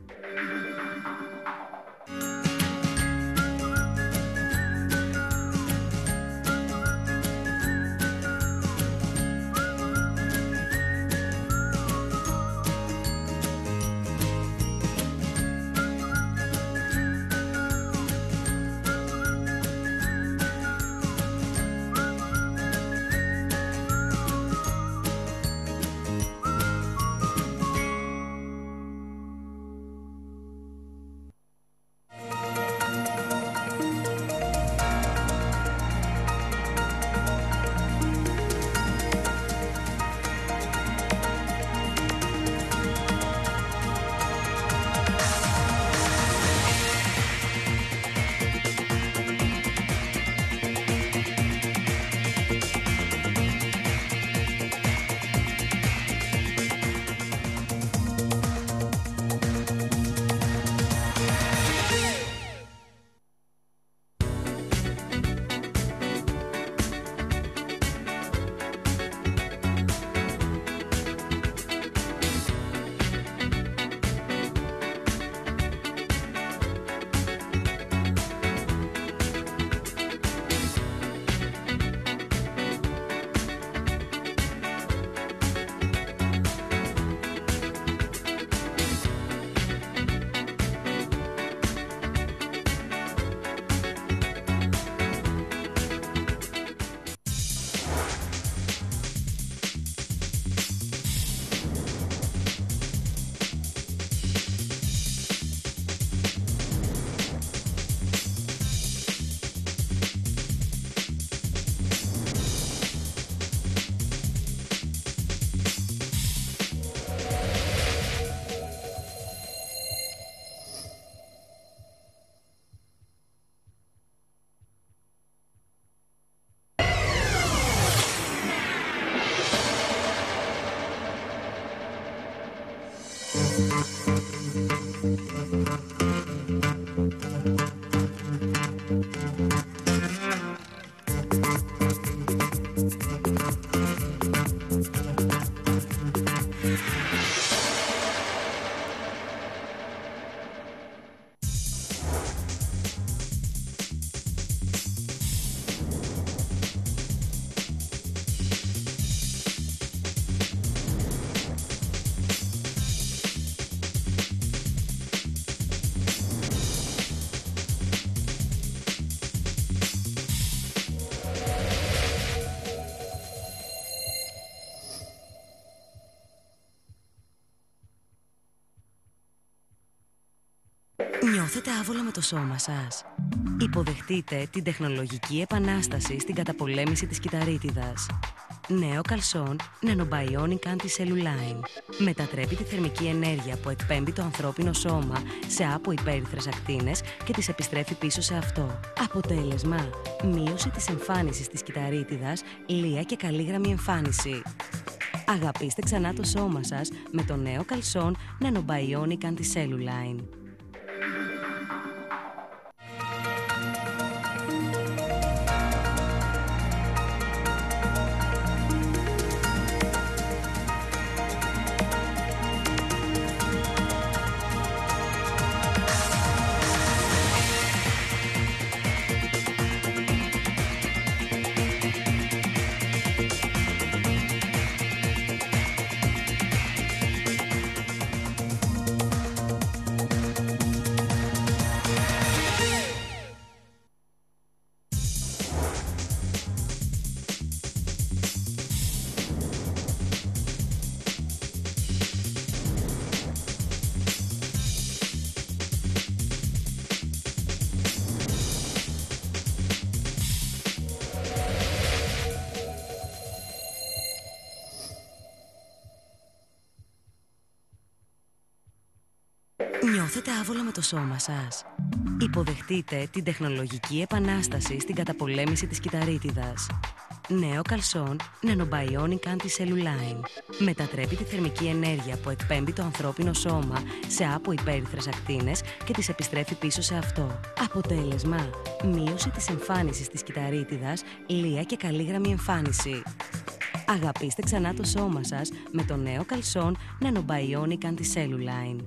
Speaker 12: Νιώθετε άβολα με το σώμα σας? Υποδεχτείτε την τεχνολογική επανάσταση στην καταπολέμηση της κυταρίτιδας. Νέο καλσόν Nanobionic Anti-Cellulline. Μετατρέπει τη θερμική ενέργεια που εκπέμπει το ανθρώπινο σώμα σε αποϊπέριθρες ακτίνες και τις επιστρέφει πίσω σε αυτό. Αποτέλεσμα: μείωση της εμφάνισης της κυταρίτιδας, λία και καλή εμφάνιση. Αγαπήστε ξανά το σώμα σας με το νέο καλσόν Nanobionic Anti-Cellulline. Νιώθετε άβολα με το σώμα σας? Υποδεχτείτε την τεχνολογική επανάσταση στην καταπολέμηση της κυταρίτιδας. Νέο καλσόν Nanobionic Anti-Cellulline. Μετατρέπει τη θερμική ενέργεια που εκπέμπει το ανθρώπινο σώμα σε αποϊπέρυθρες ακτίνες και τις επιστρέφει πίσω σε αυτό. Αποτέλεσμα: μείωση της εμφάνισης της κυταρίτιδας, λία και καλή εμφάνιση. Αγαπήστε ξανά το σώμα σας με το νέο καλσόν Nanobionic Anti-Cellulline.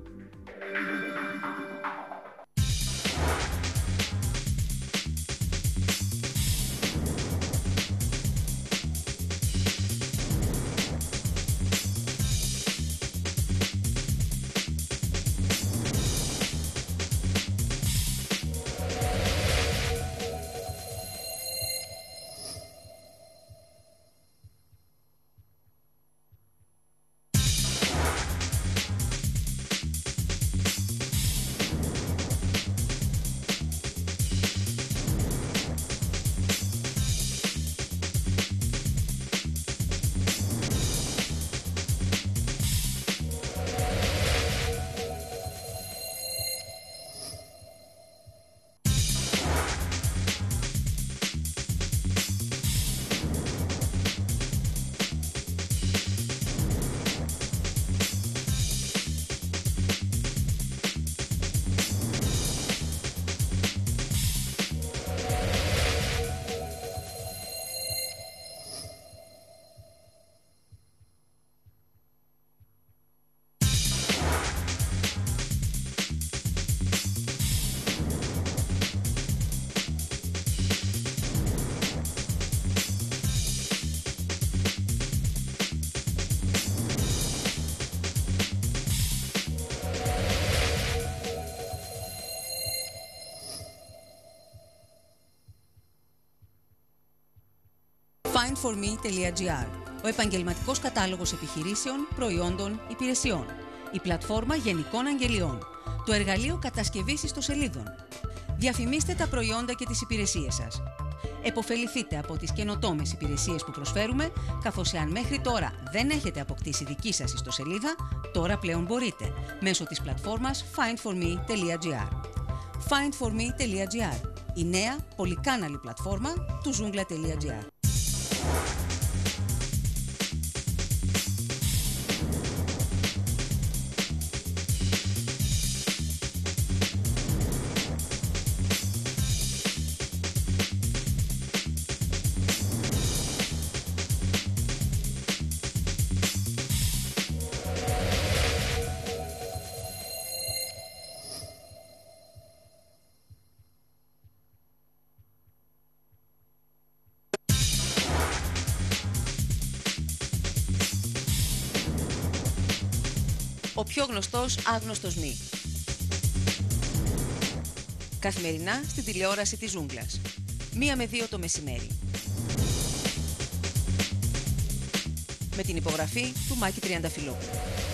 Speaker 12: φάιντ φορ μι τελεία τζι άρ, ο επαγγελματικός κατάλογος επιχειρήσεων, προϊόντων, υπηρεσιών, η πλατφόρμα γενικών αγγελιών, το εργαλείο κατασκευής ιστοσελίδων. Διαφημίστε τα προϊόντα και τις υπηρεσίες σας. Εποφεληθείτε από τις καινοτόμες υπηρεσίες που προσφέρουμε, καθώς εάν μέχρι τώρα δεν έχετε αποκτήσει δική σας ιστοσελίδα, τώρα πλέον μπορείτε, μέσω της πλατφόρμας φάιντ φορ μι τελεία τζι άρ. φάιντ φορ μι τελεία τζι άρ, η νέα πολυκάναλη πλατφόρμα του ζούγκλα τελεία τζι άρ. Ο πιο γνωστός άγνωστος μη. Καθημερινά στην τηλεόραση της ζούγκλας. Μία με δύο το μεσημέρι. Με την υπογραφή του Μάκη Τριανταφυλόπουλου.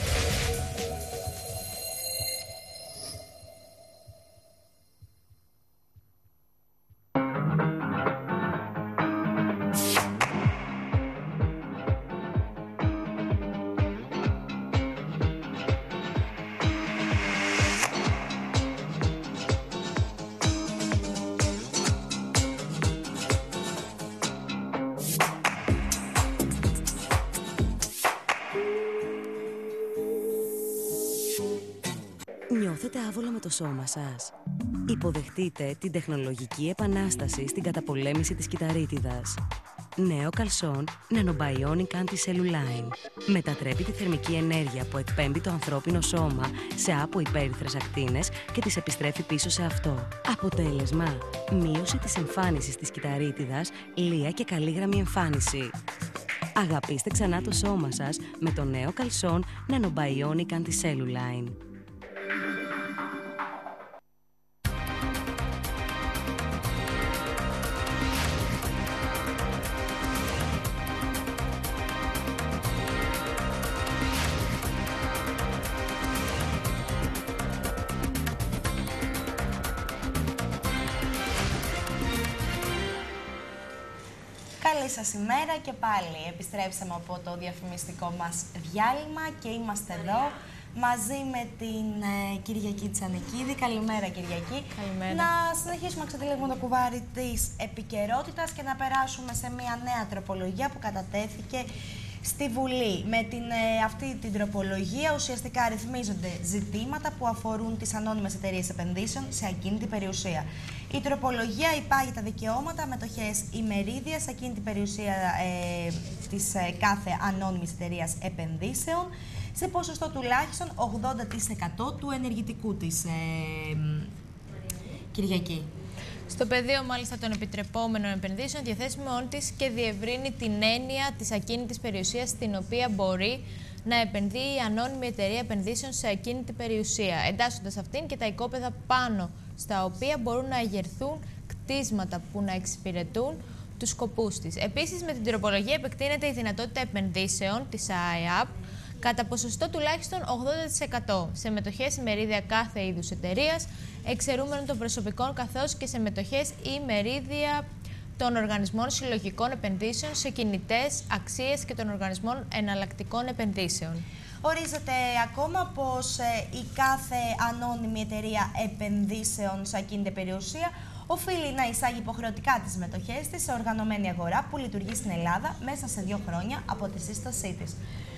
Speaker 12: Νιώθετε άβολα με το σώμα σας? Υποδεχτείτε την τεχνολογική επανάσταση στην καταπολέμηση της κυταρίτιδας. Νέο καλσόν Nanobionic Anti-Cellulline. Μετατρέπει τη θερμική ενέργεια που εκπέμπει το ανθρώπινο σώμα σε αποϊπέρυθρες ακτίνες και τις επιστρέφει πίσω σε αυτό. Αποτέλεσμα: μείωση της εμφάνισης της κυταρίτιδας, λία και καλή εμφάνιση. Αγαπήστε ξανά το σώμα σας με το νέο καλσόν Nanobionic Anti-Cellulline.
Speaker 1: Καλή σας ημέρα και πάλι επιστρέψαμε από το διαφημιστικό μας διάλειμμα και είμαστε εδώ μαζί με την ε, Κυριακή Τσανεκίδη. Καλημέρα, Κυριακή.
Speaker 13: Καλημέρα.
Speaker 1: Να συνεχίσουμε να ξετυλίγουμε το κουβάρι της επικαιρότητας και να περάσουμε σε μια νέα τροπολογία που κατατέθηκε στη Βουλή. Με την, ε, αυτή την τροπολογία ουσιαστικά ρυθμίζονται ζητήματα που αφορούν τις ανώνυμες εταιρείες επενδύσεων σε ακίνητη περιουσία. Η τροπολογία υπάγει τα δικαιώματα, μετοχές ή μερίδια σε ακίνητη περιουσία ε, της ε, κάθε ανώνυμης εταιρείας επενδύσεων σε ποσοστό τουλάχιστον ογδόντα τοις εκατό του ενεργητικού της, ε, Κυριακή.
Speaker 13: Στο πεδίο, μάλιστα, των επιτρεπόμενων επενδύσεων, διαθέσιμων της και διευρύνει την έννοια της ακίνητης περιουσίας στην οποία μπορεί να επενδύει η ανώνυμη εταιρεία επενδύσεων σε ακίνητη περιουσία, εντάσσοντας αυτήν και τα οικόπεδα πάνω στα οποία μπορούν να αγερθούν κτίσματα που να εξυπηρετούν τους σκοπούς της. Επίσης, με την τροπολογία επεκτείνεται η δυνατότητα επενδύσεων της ΑΕΑΠ κατά ποσοστό τουλάχιστον ογδόντα τοις εκατό σε μετοχές ή μερίδια κάθε είδους εταιρείας, εξαιρούμενων των προσωπικών, καθώς και σε μετοχές ή μερίδια των οργανισμών συλλογικών επενδύσεων σε κινητές αξίες και των οργανισμών εναλλακτικών επενδύσεων.
Speaker 1: Ορίζεται ακόμα πως ε, η κάθε ανώνυμη εταιρεία επενδύσεων σε ακίνητη περιουσία οφείλει να εισάγει υποχρεωτικά τις μετοχές της σε οργανωμένη αγορά που λειτουργεί στην Ελλάδα μέσα σε δύο χρόνια από τη σύστασή της.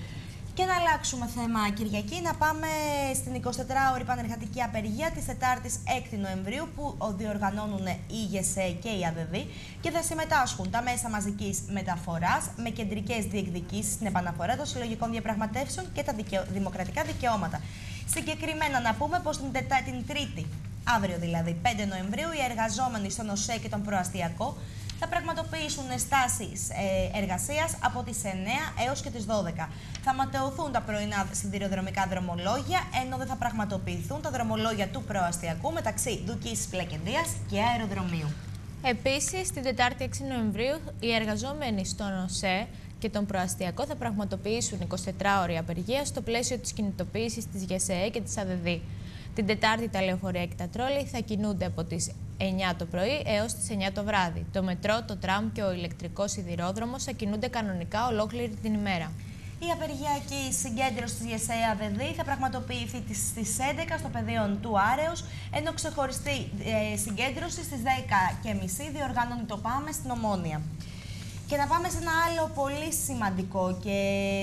Speaker 1: Και να αλλάξουμε θέμα, Κυριακή, να πάμε στην εικοσιτετράωρη πανεργατική απεργία της Τετάρτης έκτη Νοεμβρίου που διοργανώνουν η ΓΕΣΕ και η ΑΔΔ και θα συμμετάσχουν τα μέσα μαζικής μεταφοράς με κεντρικές διεκδικήσεις στην επαναφορά των συλλογικών διαπραγματεύσεων και τα δικαιο... δημοκρατικά δικαιώματα. Συγκεκριμένα να πούμε πως την, τετά... την Τρίτη, αύριο δηλαδή, πέντε Νοεμβρίου, οι εργαζόμενοι στον ΟΣΕ και τον προαστιακό θα πραγματοποιήσουν στάσεις ε, εργασίας από τις εννέα έως και τις δώδεκα. Θα ματαιωθούν τα πρωινά σιδηροδρομικά δρομολόγια, ενώ δεν θα πραγματοποιηθούν τα δρομολόγια του προαστιακού μεταξύ Δουκής Πλακεντίας και αεροδρομίου.
Speaker 13: Επίσης, την Τετάρτη έξι Νοεμβρίου, οι εργαζόμενοι στον ΟΣΕ και τον προαστιακό θα πραγματοποιήσουν εικοσιτετράωρη απεργία στο πλαίσιο της κινητοποίησης της ΓΕΣΕ και της ΑΔΔ. Την Τετάρτη τα λεωφορεία και τα τρόλεϊ θα κινούνται από τις εννιά το πρωί έως τις εννιά το βράδυ. Το μετρό, το τραμ και ο ηλεκτρικός σιδηρόδρομος θα κινούνται κανονικά ολόκληρη την ημέρα.
Speaker 1: Η απεργιακή συγκέντρωση της ΓΕΣΕ ΑΔΔ θα πραγματοποιηθεί στις έντεκα στο πεδίο του Άρεως, ενώ ξεχωριστή ε, συγκέντρωση στις δέκα και μισή διοργανώνει το ΠΑΜΕ στην Ομόνια. Και να πάμε σε ένα άλλο πολύ σημαντικό και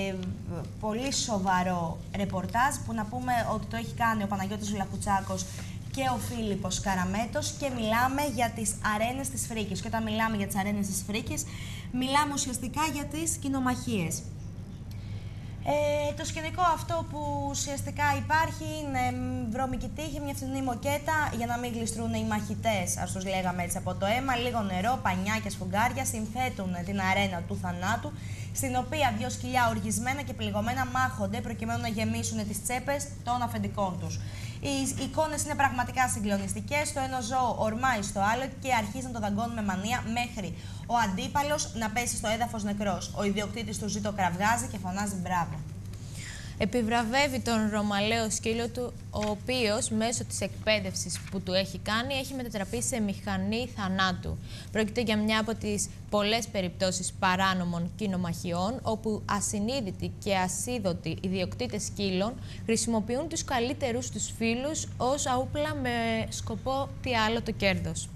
Speaker 1: πολύ σοβαρό ρεπορτάζ που να πούμε ότι το έχει κάνει ο Παναγιώτης Βλαχουτσάκος και ο Φίλιππος Καραμέτος και μιλάμε για τις αρένες της Φρίκης. Και όταν μιλάμε για τις αρένες της Φρίκης, μιλάμε ουσιαστικά για τις κοινομαχίες. Ε, το σκηνικό αυτό που ουσιαστικά υπάρχει είναι βρώμικη τύχη, μια φθηνή μοκέτα για να μην γλιστρούν οι μαχητές, ας τους λέγαμε έτσι, από το αίμα, λίγο νερό, πανιά και σφουγγάρια συνθέτουν την αρένα του θανάτου, στην οποία δύο σκυλιά οργισμένα και πληγωμένα μάχονται προκειμένου να γεμίσουν τις τσέπες των αφεντικών τους. Οι εικόνες είναι πραγματικά συγκλονιστικές. Το ένα ζώο ορμάει στο άλλο και αρχίζει να το δαγκώνουν με μανία μέχρι ο αντίπαλος να πέσει στο έδαφος νεκρός. Ο ιδιοκτήτης του ζει το κραυγάζει και φωνάζει μπράβο.
Speaker 13: Επιβραβεύει τον ρωμαλαίο σκύλο του, ο οποίος μέσω της εκπαίδευσης που του έχει κάνει έχει μετατραπεί σε μηχανή θανάτου. Πρόκειται για μια από τις πολλές περιπτώσεις παράνομων κοινομαχιών, όπου ασυνείδητοι και ασίδωτοι ιδιοκτήτες σκύλων χρησιμοποιούν τους καλύτερους τους φίλους ως αούπλα με σκοπό τι άλλο το κέρδος.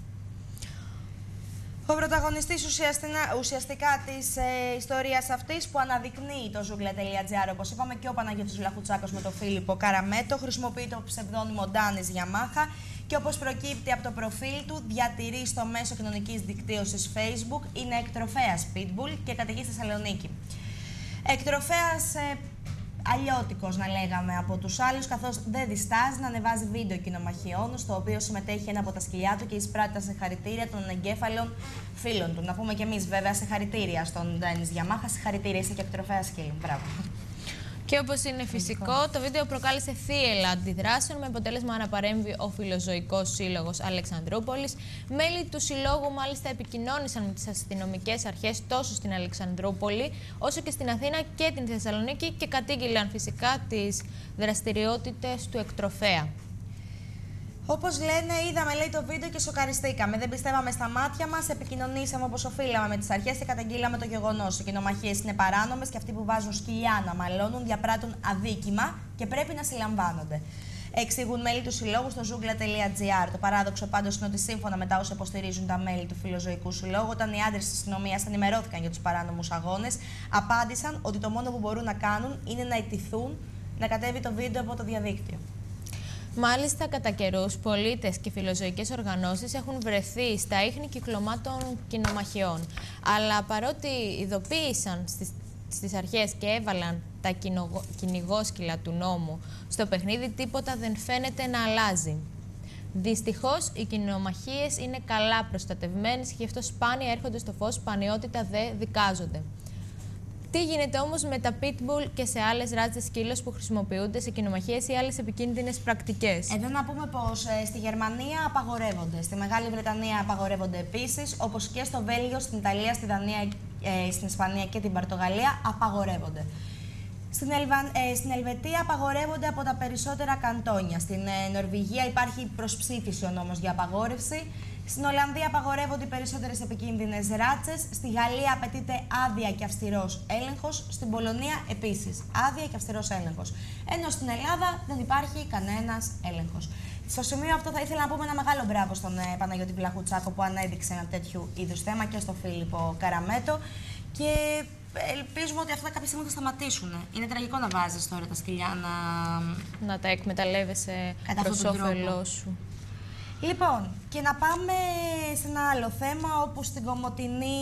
Speaker 1: Ο πρωταγωνιστής ουσιαστικά της ε, ιστορίας αυτής που αναδεικνύει το ζούγκλα τελεία τζι άρ, όπως είπαμε, και ο Παναγιώτης Βλαχουτσάκος με τον Φίλιππο Καραμέτο, χρησιμοποιεί το ψευδόνυμο Ντάνης Γιαμάχα και όπως προκύπτει από το προφίλ του, διατηρεί στο μέσο κοινωνικής δικτύωσης Facebook, είναι εκτροφέας Pitbull και κατοικεί στη Θεσσαλονίκη. Εκτροφέας ε, αλλιώτικος, να λέγαμε, από τους άλλους, καθώς δεν διστάζει να ανεβάζει βίντεο κοινομαχιών, στο οποίο συμμετέχει ένα από τα σκυλιά του και εισπράττει τα συγχαρητήρια των εγκέφαλων φίλων του. Να πούμε κι εμείς, βέβαια, συγχαρητήρια στον Ντάνης Γιαμάχα, συγχαρητήρια, είσαι και εκτροφέας σκύλων. Μπράβο.
Speaker 13: Και όπως είναι φυσικό, το βίντεο προκάλεσε θύελλα αντιδράσεων με αποτέλεσμα να παρέμβει ο Φιλοζωικός Σύλλογος Αλεξανδρούπολης. Μέλη του Συλλόγου μάλιστα επικοινώνησαν με τις αστυνομικές αρχές τόσο στην Αλεξανδρούπολη όσο και στην Αθήνα και την Θεσσαλονίκη και κατήγγειλαν φυσικά τις δραστηριότητες του εκτροφέα.
Speaker 1: Όπως λένε, είδαμε λέει το βίντεο και σοκαριστήκαμε. Δεν πιστεύαμε στα μάτια μας, επικοινωνήσαμε όπως οφείλαμε με τις αρχές και καταγγείλαμε το γεγονός. Οι κοινομαχίες είναι παράνομες και αυτοί που βάζουν σκυλιά να μαλώνουν διαπράττουν αδίκημα και πρέπει να συλλαμβάνονται. Εξηγούν μέλη του συλλόγου στο ζούγκλα τελεία τζι άρ. Το παράδοξο πάντως είναι ότι σύμφωνα με τα όσα υποστηρίζουν τα μέλη του Φιλοζωικού Συλλόγου, όταν οι άντρες της αστυνομίας ενημερώθηκαν για τους παράνομους αγώνες, απάντησαν ότι το μόνο που μπορούν να κάνουν είναι να αιτηθούν να κατέβει το βίντεο από το διαδίκτυο.
Speaker 13: Μάλιστα, κατά καιρούς, πολίτες και φιλοζωικές οργανώσεις έχουν βρεθεί στα ίχνη κυκλωμάτων κοινομαχιών. Αλλά παρότι ειδοποίησαν στις, στις αρχές και έβαλαν τα κυνηγόσκυλα του νόμου στο παιχνίδι, τίποτα δεν φαίνεται να αλλάζει. Δυστυχώς, οι κοινομαχίες είναι καλά προστατευμένες και γι' αυτό σπάνια έρχονται στο φως, σπανιότητα δε δικάζονται. Τι γίνεται όμως με τα pitbull και σε άλλες ράτσες σκύλος που χρησιμοποιούνται σε κοινομαχίες ή άλλες επικίνδυνες πρακτικές?
Speaker 1: Εδώ να πούμε πως ε, στη Γερμανία απαγορεύονται, στη Μεγάλη Βρετανία απαγορεύονται επίσης, όπως και στο Βέλγιο, στην Ιταλία, στη Δανία, ε, στην Ισπανία και την Πορτογαλία απαγορεύονται. Στην, Ελβα... ε, στην Ελβετία απαγορεύονται από τα περισσότερα καντόνια. Στην ε, Νορβηγία υπάρχει προσψήφιση ο νόμος για απαγόρευση. Στην Ολλανδία απαγορεύονται οι περισσότερες επικίνδυνες ράτσες. Στη Γαλλία απαιτείται άδεια και αυστηρός έλεγχος. Στην Πολωνία επίσης άδεια και αυστηρός έλεγχος. Ενώ στην Ελλάδα δεν υπάρχει κανένας έλεγχος. Στο σημείο αυτό θα ήθελα να πούμε ένα μεγάλο μπράβο στον ε, Παναγιώτη Βλαχουτσάκο που ανέδειξε ένα τέτοιου είδους θέμα και στον Φίλιππο Καραμέτο. Και ελπίζουμε ότι αυτά κάποια στιγμή θα σταματήσουν. Είναι τραγικό να βάζεις τώρα τα σκυλιά να,
Speaker 13: να τα εκμεταλλεύεσαι προς όφελός σου.
Speaker 1: Λοιπόν, και να πάμε σε ένα άλλο θέμα, όπου στην Κομοτηνή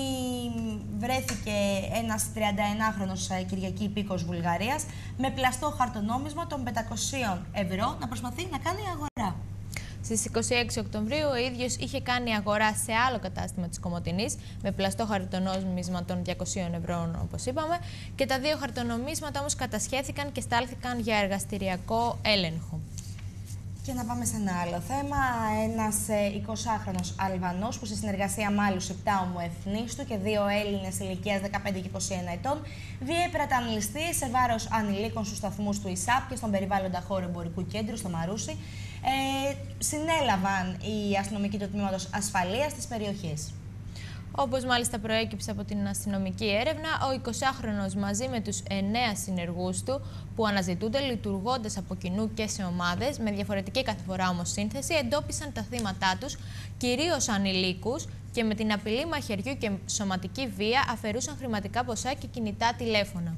Speaker 1: βρέθηκε ένας τριανταενάχρονος Κυριακή υπήκοος Βουλγαρίας με πλαστό χαρτονόμισμα των πεντακόσια ευρώ να προσπαθεί να κάνει αγορά.
Speaker 13: Στις είκοσι έξι Οκτωβρίου ο ίδιος είχε κάνει αγορά σε άλλο κατάστημα της Κομοτηνής με πλαστό χαρτονόμισμα των διακοσίων ευρώ, όπως είπαμε, και τα δύο χαρτονομίσματα όμως κατασχέθηκαν και στάλθηκαν για εργαστηριακό έλεγχο.
Speaker 1: Και να πάμε σε ένα άλλο θέμα. Ένας εικοσάχρονος Αλβανός που σε συνεργασία με άλλους επτά ομοεθνείς και δύο Έλληνες ηλικίας δεκαπέντε και είκοσι ένα ετών διέπραταν ληστείες σε βάρος ανηλίκων στους σταθμούς του ΙΣΑΠ και στον περιβάλλοντα χώρο εμπορικού κέντρου στο Μαρούσι. Ε, συνέλαβαν οι αστυνομικοί του τμήματος ασφαλείας της περιοχής.
Speaker 13: Όπως μάλιστα προέκυψε από την αστυνομική έρευνα, ο εικοσάχρονος μαζί με τους εννέα συνεργούς του που αναζητούνται λειτουργώντας από κοινού και σε ομάδες, με διαφορετική κάθε φορά όμως σύνθεση, εντόπισαν τα θύματά τους, κυρίως ανηλίκους, και με την απειλή μαχαιριού και σωματική βία αφαιρούσαν χρηματικά ποσά και κινητά τηλέφωνα.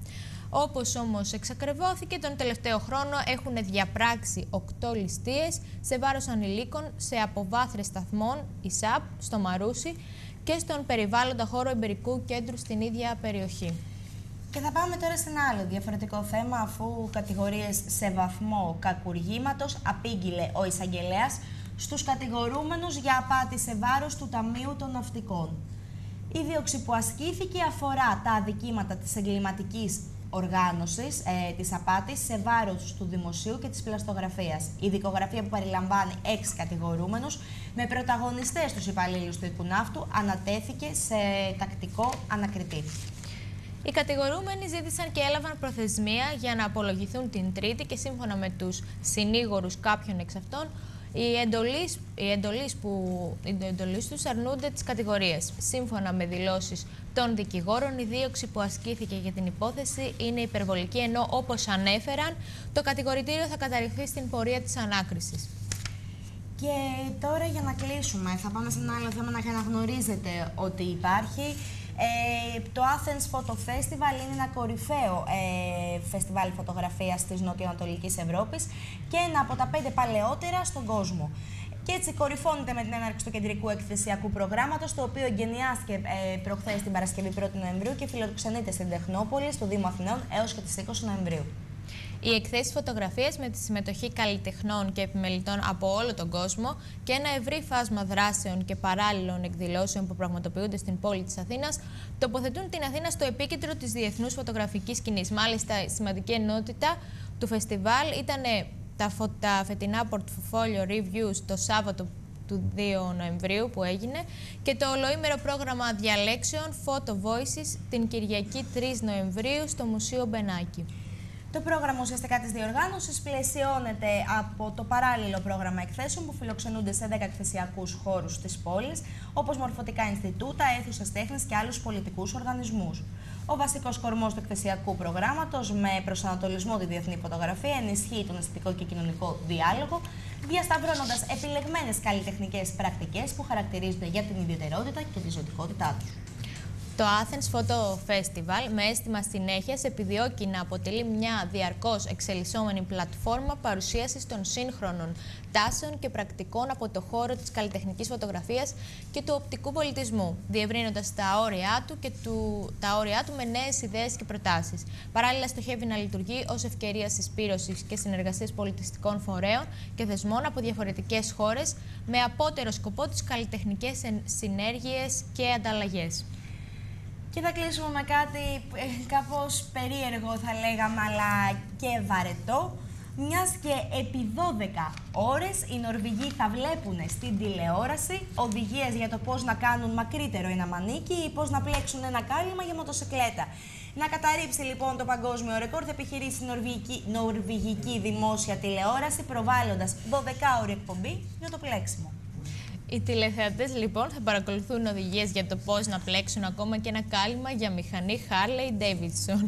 Speaker 13: Όπως όμως εξακριβώθηκε, τον τελευταίο χρόνο έχουν διαπράξει οκτώ ληστείες σε βάρος ανηλίκων σε αποβάθρες σταθμών ΙΣΑΠ, στο Μαρούσι και στον περιβάλλοντα χώρο εμπειρικού κέντρου στην ίδια περιοχή.
Speaker 1: Και θα πάμε τώρα σε ένα άλλο διαφορετικό θέμα, αφού κατηγορίες σε βαθμό κακουργήματος απήγγειλε ο εισαγγελέας στους κατηγορούμενους για απάτη σε βάρος του Ταμείου των Ναυτικών. Η δίωξη που ασκήθηκε αφορά τα αδικήματα της εγκληματικής οργάνωσης ε, της απάτης σε βάρος του δημοσίου και της πλαστογραφίας. Η δικογραφία που περιλαμβάνει έξι κατηγορούμενους με πρωταγωνιστές τους υπαλλήλους του Οικουναύτου ανατέθηκε σε τακτικό ανακριτή.
Speaker 13: Οι κατηγορούμενοι ζήτησαν και έλαβαν προθεσμία για να απολογηθούν την Τρίτη και σύμφωνα με τους συνήγορους κάποιων εξ αυτών, οι εντολείς, οι εντολείς, που, οι εντολείς τους αρνούνται τις κατηγορίες. Σύμφωνα με δηλώσεις των δικηγόρων, η δίωξη που ασκήθηκε για την υπόθεση είναι υπερβολική, ενώ όπως ανέφεραν, το κατηγορητήριο θα καταρριφθεί στην πορεία της ανάκρισης.
Speaker 1: Και τώρα για να κλείσουμε, θα πάμε σε ένα άλλο θέμα να αναγνωρίζετε ότι υπάρχει. Ε, το Athens Photo Festival είναι ένα κορυφαίο ε, φεστιβάλ φωτογραφίας της Νοτιοανατολικής Ευρώπης και ένα από τα πέντε παλαιότερα στον κόσμο. Και έτσι κορυφώνεται με την έναρξη του κεντρικού εκθεσιακού προγράμματος, το οποίο εγκαινιάστηκε ε, προχθές την Παρασκευή πρώτη Νοεμβρίου και φιλοξενείται στην Τεχνόπολη, στο Δήμο Αθηναίων, έως και τις είκοσι Νοεμβρίου.
Speaker 13: Οι εκθέσεις φωτογραφίας με τη συμμετοχή καλλιτεχνών και επιμελητών από όλο τον κόσμο και ένα ευρύ φάσμα δράσεων και παράλληλων εκδηλώσεων που πραγματοποιούνται στην πόλη της Αθήνας τοποθετούν την Αθήνα στο επίκεντρο της διεθνούς φωτογραφικής σκηνής. Μάλιστα, η σημαντική ενότητα του φεστιβάλ ήταν τα, φω... τα φετινά portfolio reviews το Σάββατο του δύο Νοεμβρίου που έγινε και το ολοήμερο πρόγραμμα διαλέξεων Photo Voices την Κυριακή τρεις Νοεμβρίου στο Μουσείο Μπενάκη.
Speaker 1: Το πρόγραμμα ουσιαστικά της διοργάνωσης πλαισιώνεται από το παράλληλο πρόγραμμα εκθέσεων που φιλοξενούνται σε δέκα εκθεσιακούς χώρους της πόλης, όπως μορφωτικά Ινστιτούτα, αίθουσες τέχνης και άλλους πολιτικούς οργανισμούς. Ο βασικός κορμός του εκθεσιακού προγράμματος, με προσανατολισμό τη διεθνή φωτογραφία, ενισχύει τον αισθητικό και κοινωνικό διάλογο, διασταυρώνοντας επιλεγμένες καλλιτεχνικές πρακτικές που χαρακτηρίζονται για την ιδιαιτερότητα και τη ζωτικότητά τους.
Speaker 13: Το Athens Photo Festival, με αίσθημα συνέχειας, επιδιώκει να αποτελεί μια διαρκώς εξελισσόμενη πλατφόρμα παρουσίασης των σύγχρονων τάσεων και πρακτικών από το χώρο της καλλιτεχνικής φωτογραφίας και του οπτικού πολιτισμού, διευρύνοντας τα όρια του και του, τα όρια του με νέες ιδέες και προτάσεις. Παράλληλα, στοχεύει να λειτουργεί ως ευκαιρία συσπήρωσης και συνεργασίας πολιτιστικών φορέων και θεσμών από διαφορετικές χώρες, με απότερο σκοπό τις καλλιτεχνικές συνέργειες και ανταλλαγές.
Speaker 1: Και θα κλείσουμε με κάτι ε, κάπως περίεργο, θα λέγαμε, αλλά και βαρετό. Μιας και επί δώδεκα ώρες οι Νορβηγοί θα βλέπουν στην τηλεόραση οδηγίες για το πώς να κάνουν μακρύτερο ένα μανίκι ή πώς να πλέξουν ένα κάλυμα για μοτοσικλέτα. Να καταρρύψει λοιπόν το παγκόσμιο ρεκόρ θα επιχειρήσει η νορβηγική, νορβηγική δημόσια τηλεόραση, προβάλλοντας δωδεκάωρη εκπομπή για το πλέξιμο.
Speaker 13: Οι τηλεθεατές λοιπόν θα παρακολουθούν οδηγίες για το πώς να πλέξουν ακόμα και ένα κάλυμα για μηχανή Harley Davidson.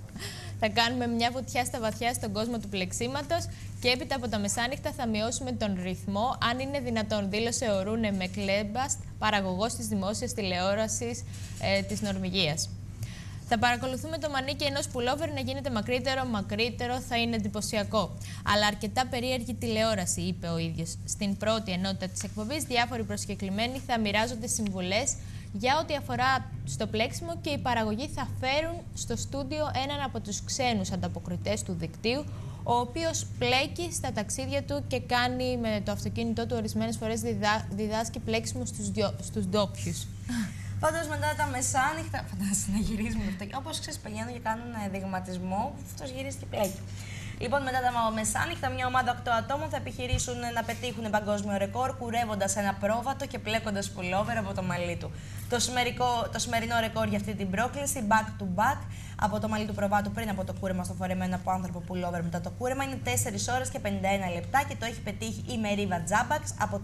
Speaker 13: Θα κάνουμε μια βουτιά στα βαθιά στον κόσμο του πλεξίματος και έπειτα από τα μεσάνυχτα θα μειώσουμε τον ρυθμό, αν είναι δυνατόν, δήλωσε ο Ρούνε Μεκλέμπαστ, παραγωγός της δημόσιας τηλεόρασης ε, της Νορβηγίας. Θα παρακολουθούμε το μανίκι ενός πουλόβερ να γίνεται μακρύτερο, μακρύτερο, θα είναι εντυπωσιακό. Αλλά αρκετά περίεργη τηλεόραση, είπε ο ίδιος. Στην πρώτη ενότητα της εκπομπής, διάφοροι προσκεκλημένοι θα μοιράζονται συμβουλές για ό,τι αφορά στο πλέξιμο και οι παραγωγοί θα φέρουν στο στούντιο έναν από τους ξένους ανταποκριτές του δικτύου, ο οποίος πλέκει στα ταξίδια του και κάνει με το αυτοκίνητό του ορισμένες φορές διδά, διδάσκει πλέξιμο στους, στους ντόπιους.
Speaker 1: Πάντως μετά τα μεσάνυχτα, φαντάζεσαι να γυρίζουμε το αυτοκίνητο, όπως ξέρεις, πηγαίνουν και κάνουν δειγματισμό, αυτός γυρίζει και πλέκει. Λοιπόν, μετά τα μεσάνυχτα, μια ομάδα οκτώ ατόμων θα επιχειρήσουν να πετύχουν παγκόσμιο ρεκόρ, κουρεύοντας ένα πρόβατο και πλέκοντας πουλόβερ από το μαλλί του. Το, το σημερινό ρεκόρ για αυτή την πρόκληση, back to back, από το μαλλί του προβάτου πριν από το κούρεμα στο φορεμένο από άνθρωπο πουλόβερ μετά το κούρεμα, είναι τέσσερις ώρες και πενήντα ένα λεπτά και το έχει πετύχει η Μερίβα Τζάμπαξ από,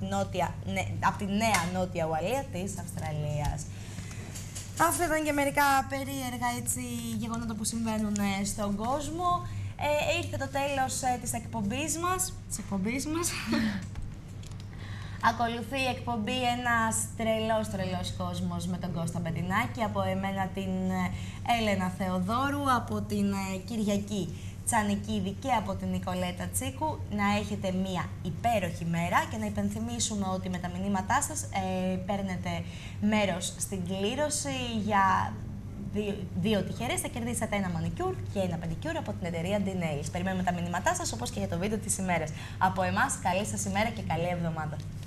Speaker 1: από τη νέα Νότια Ουαλία της Αυστραλίας. Αυτά ήταν και μερικά περίεργα έτσι, γεγονότα που συμβαίνουν ε, στον κόσμο. Ε, ήρθε το τέλος ε, της εκπομπής μας. Της εκπομπής μας. Ακολουθεί η εκπομπή ένας τρελός τρελός κόσμος με τον Κώστα Μπεντινάκη, από εμένα την Έλενα Θεοδόρου, από την ε, Κυριακή Τσανικίδη και από την Νικολέτα Τσίκου. Να έχετε μία υπέροχη μέρα και να υπενθυμίσουμε ότι με τα μηνύματά σας ε, παίρνετε μέρος στην κλήρωση για δύο, δύο τυχερές. Θα κερδίσετε ένα μανικιούρ και ένα πεντικιούρ από την εταιρεία D-Nails. Περιμένουμε τα μηνύματά σας, όπως και για το βίντεο της ημέρας. Από εμάς, καλή σας ημέρα και καλή εβδομάδα.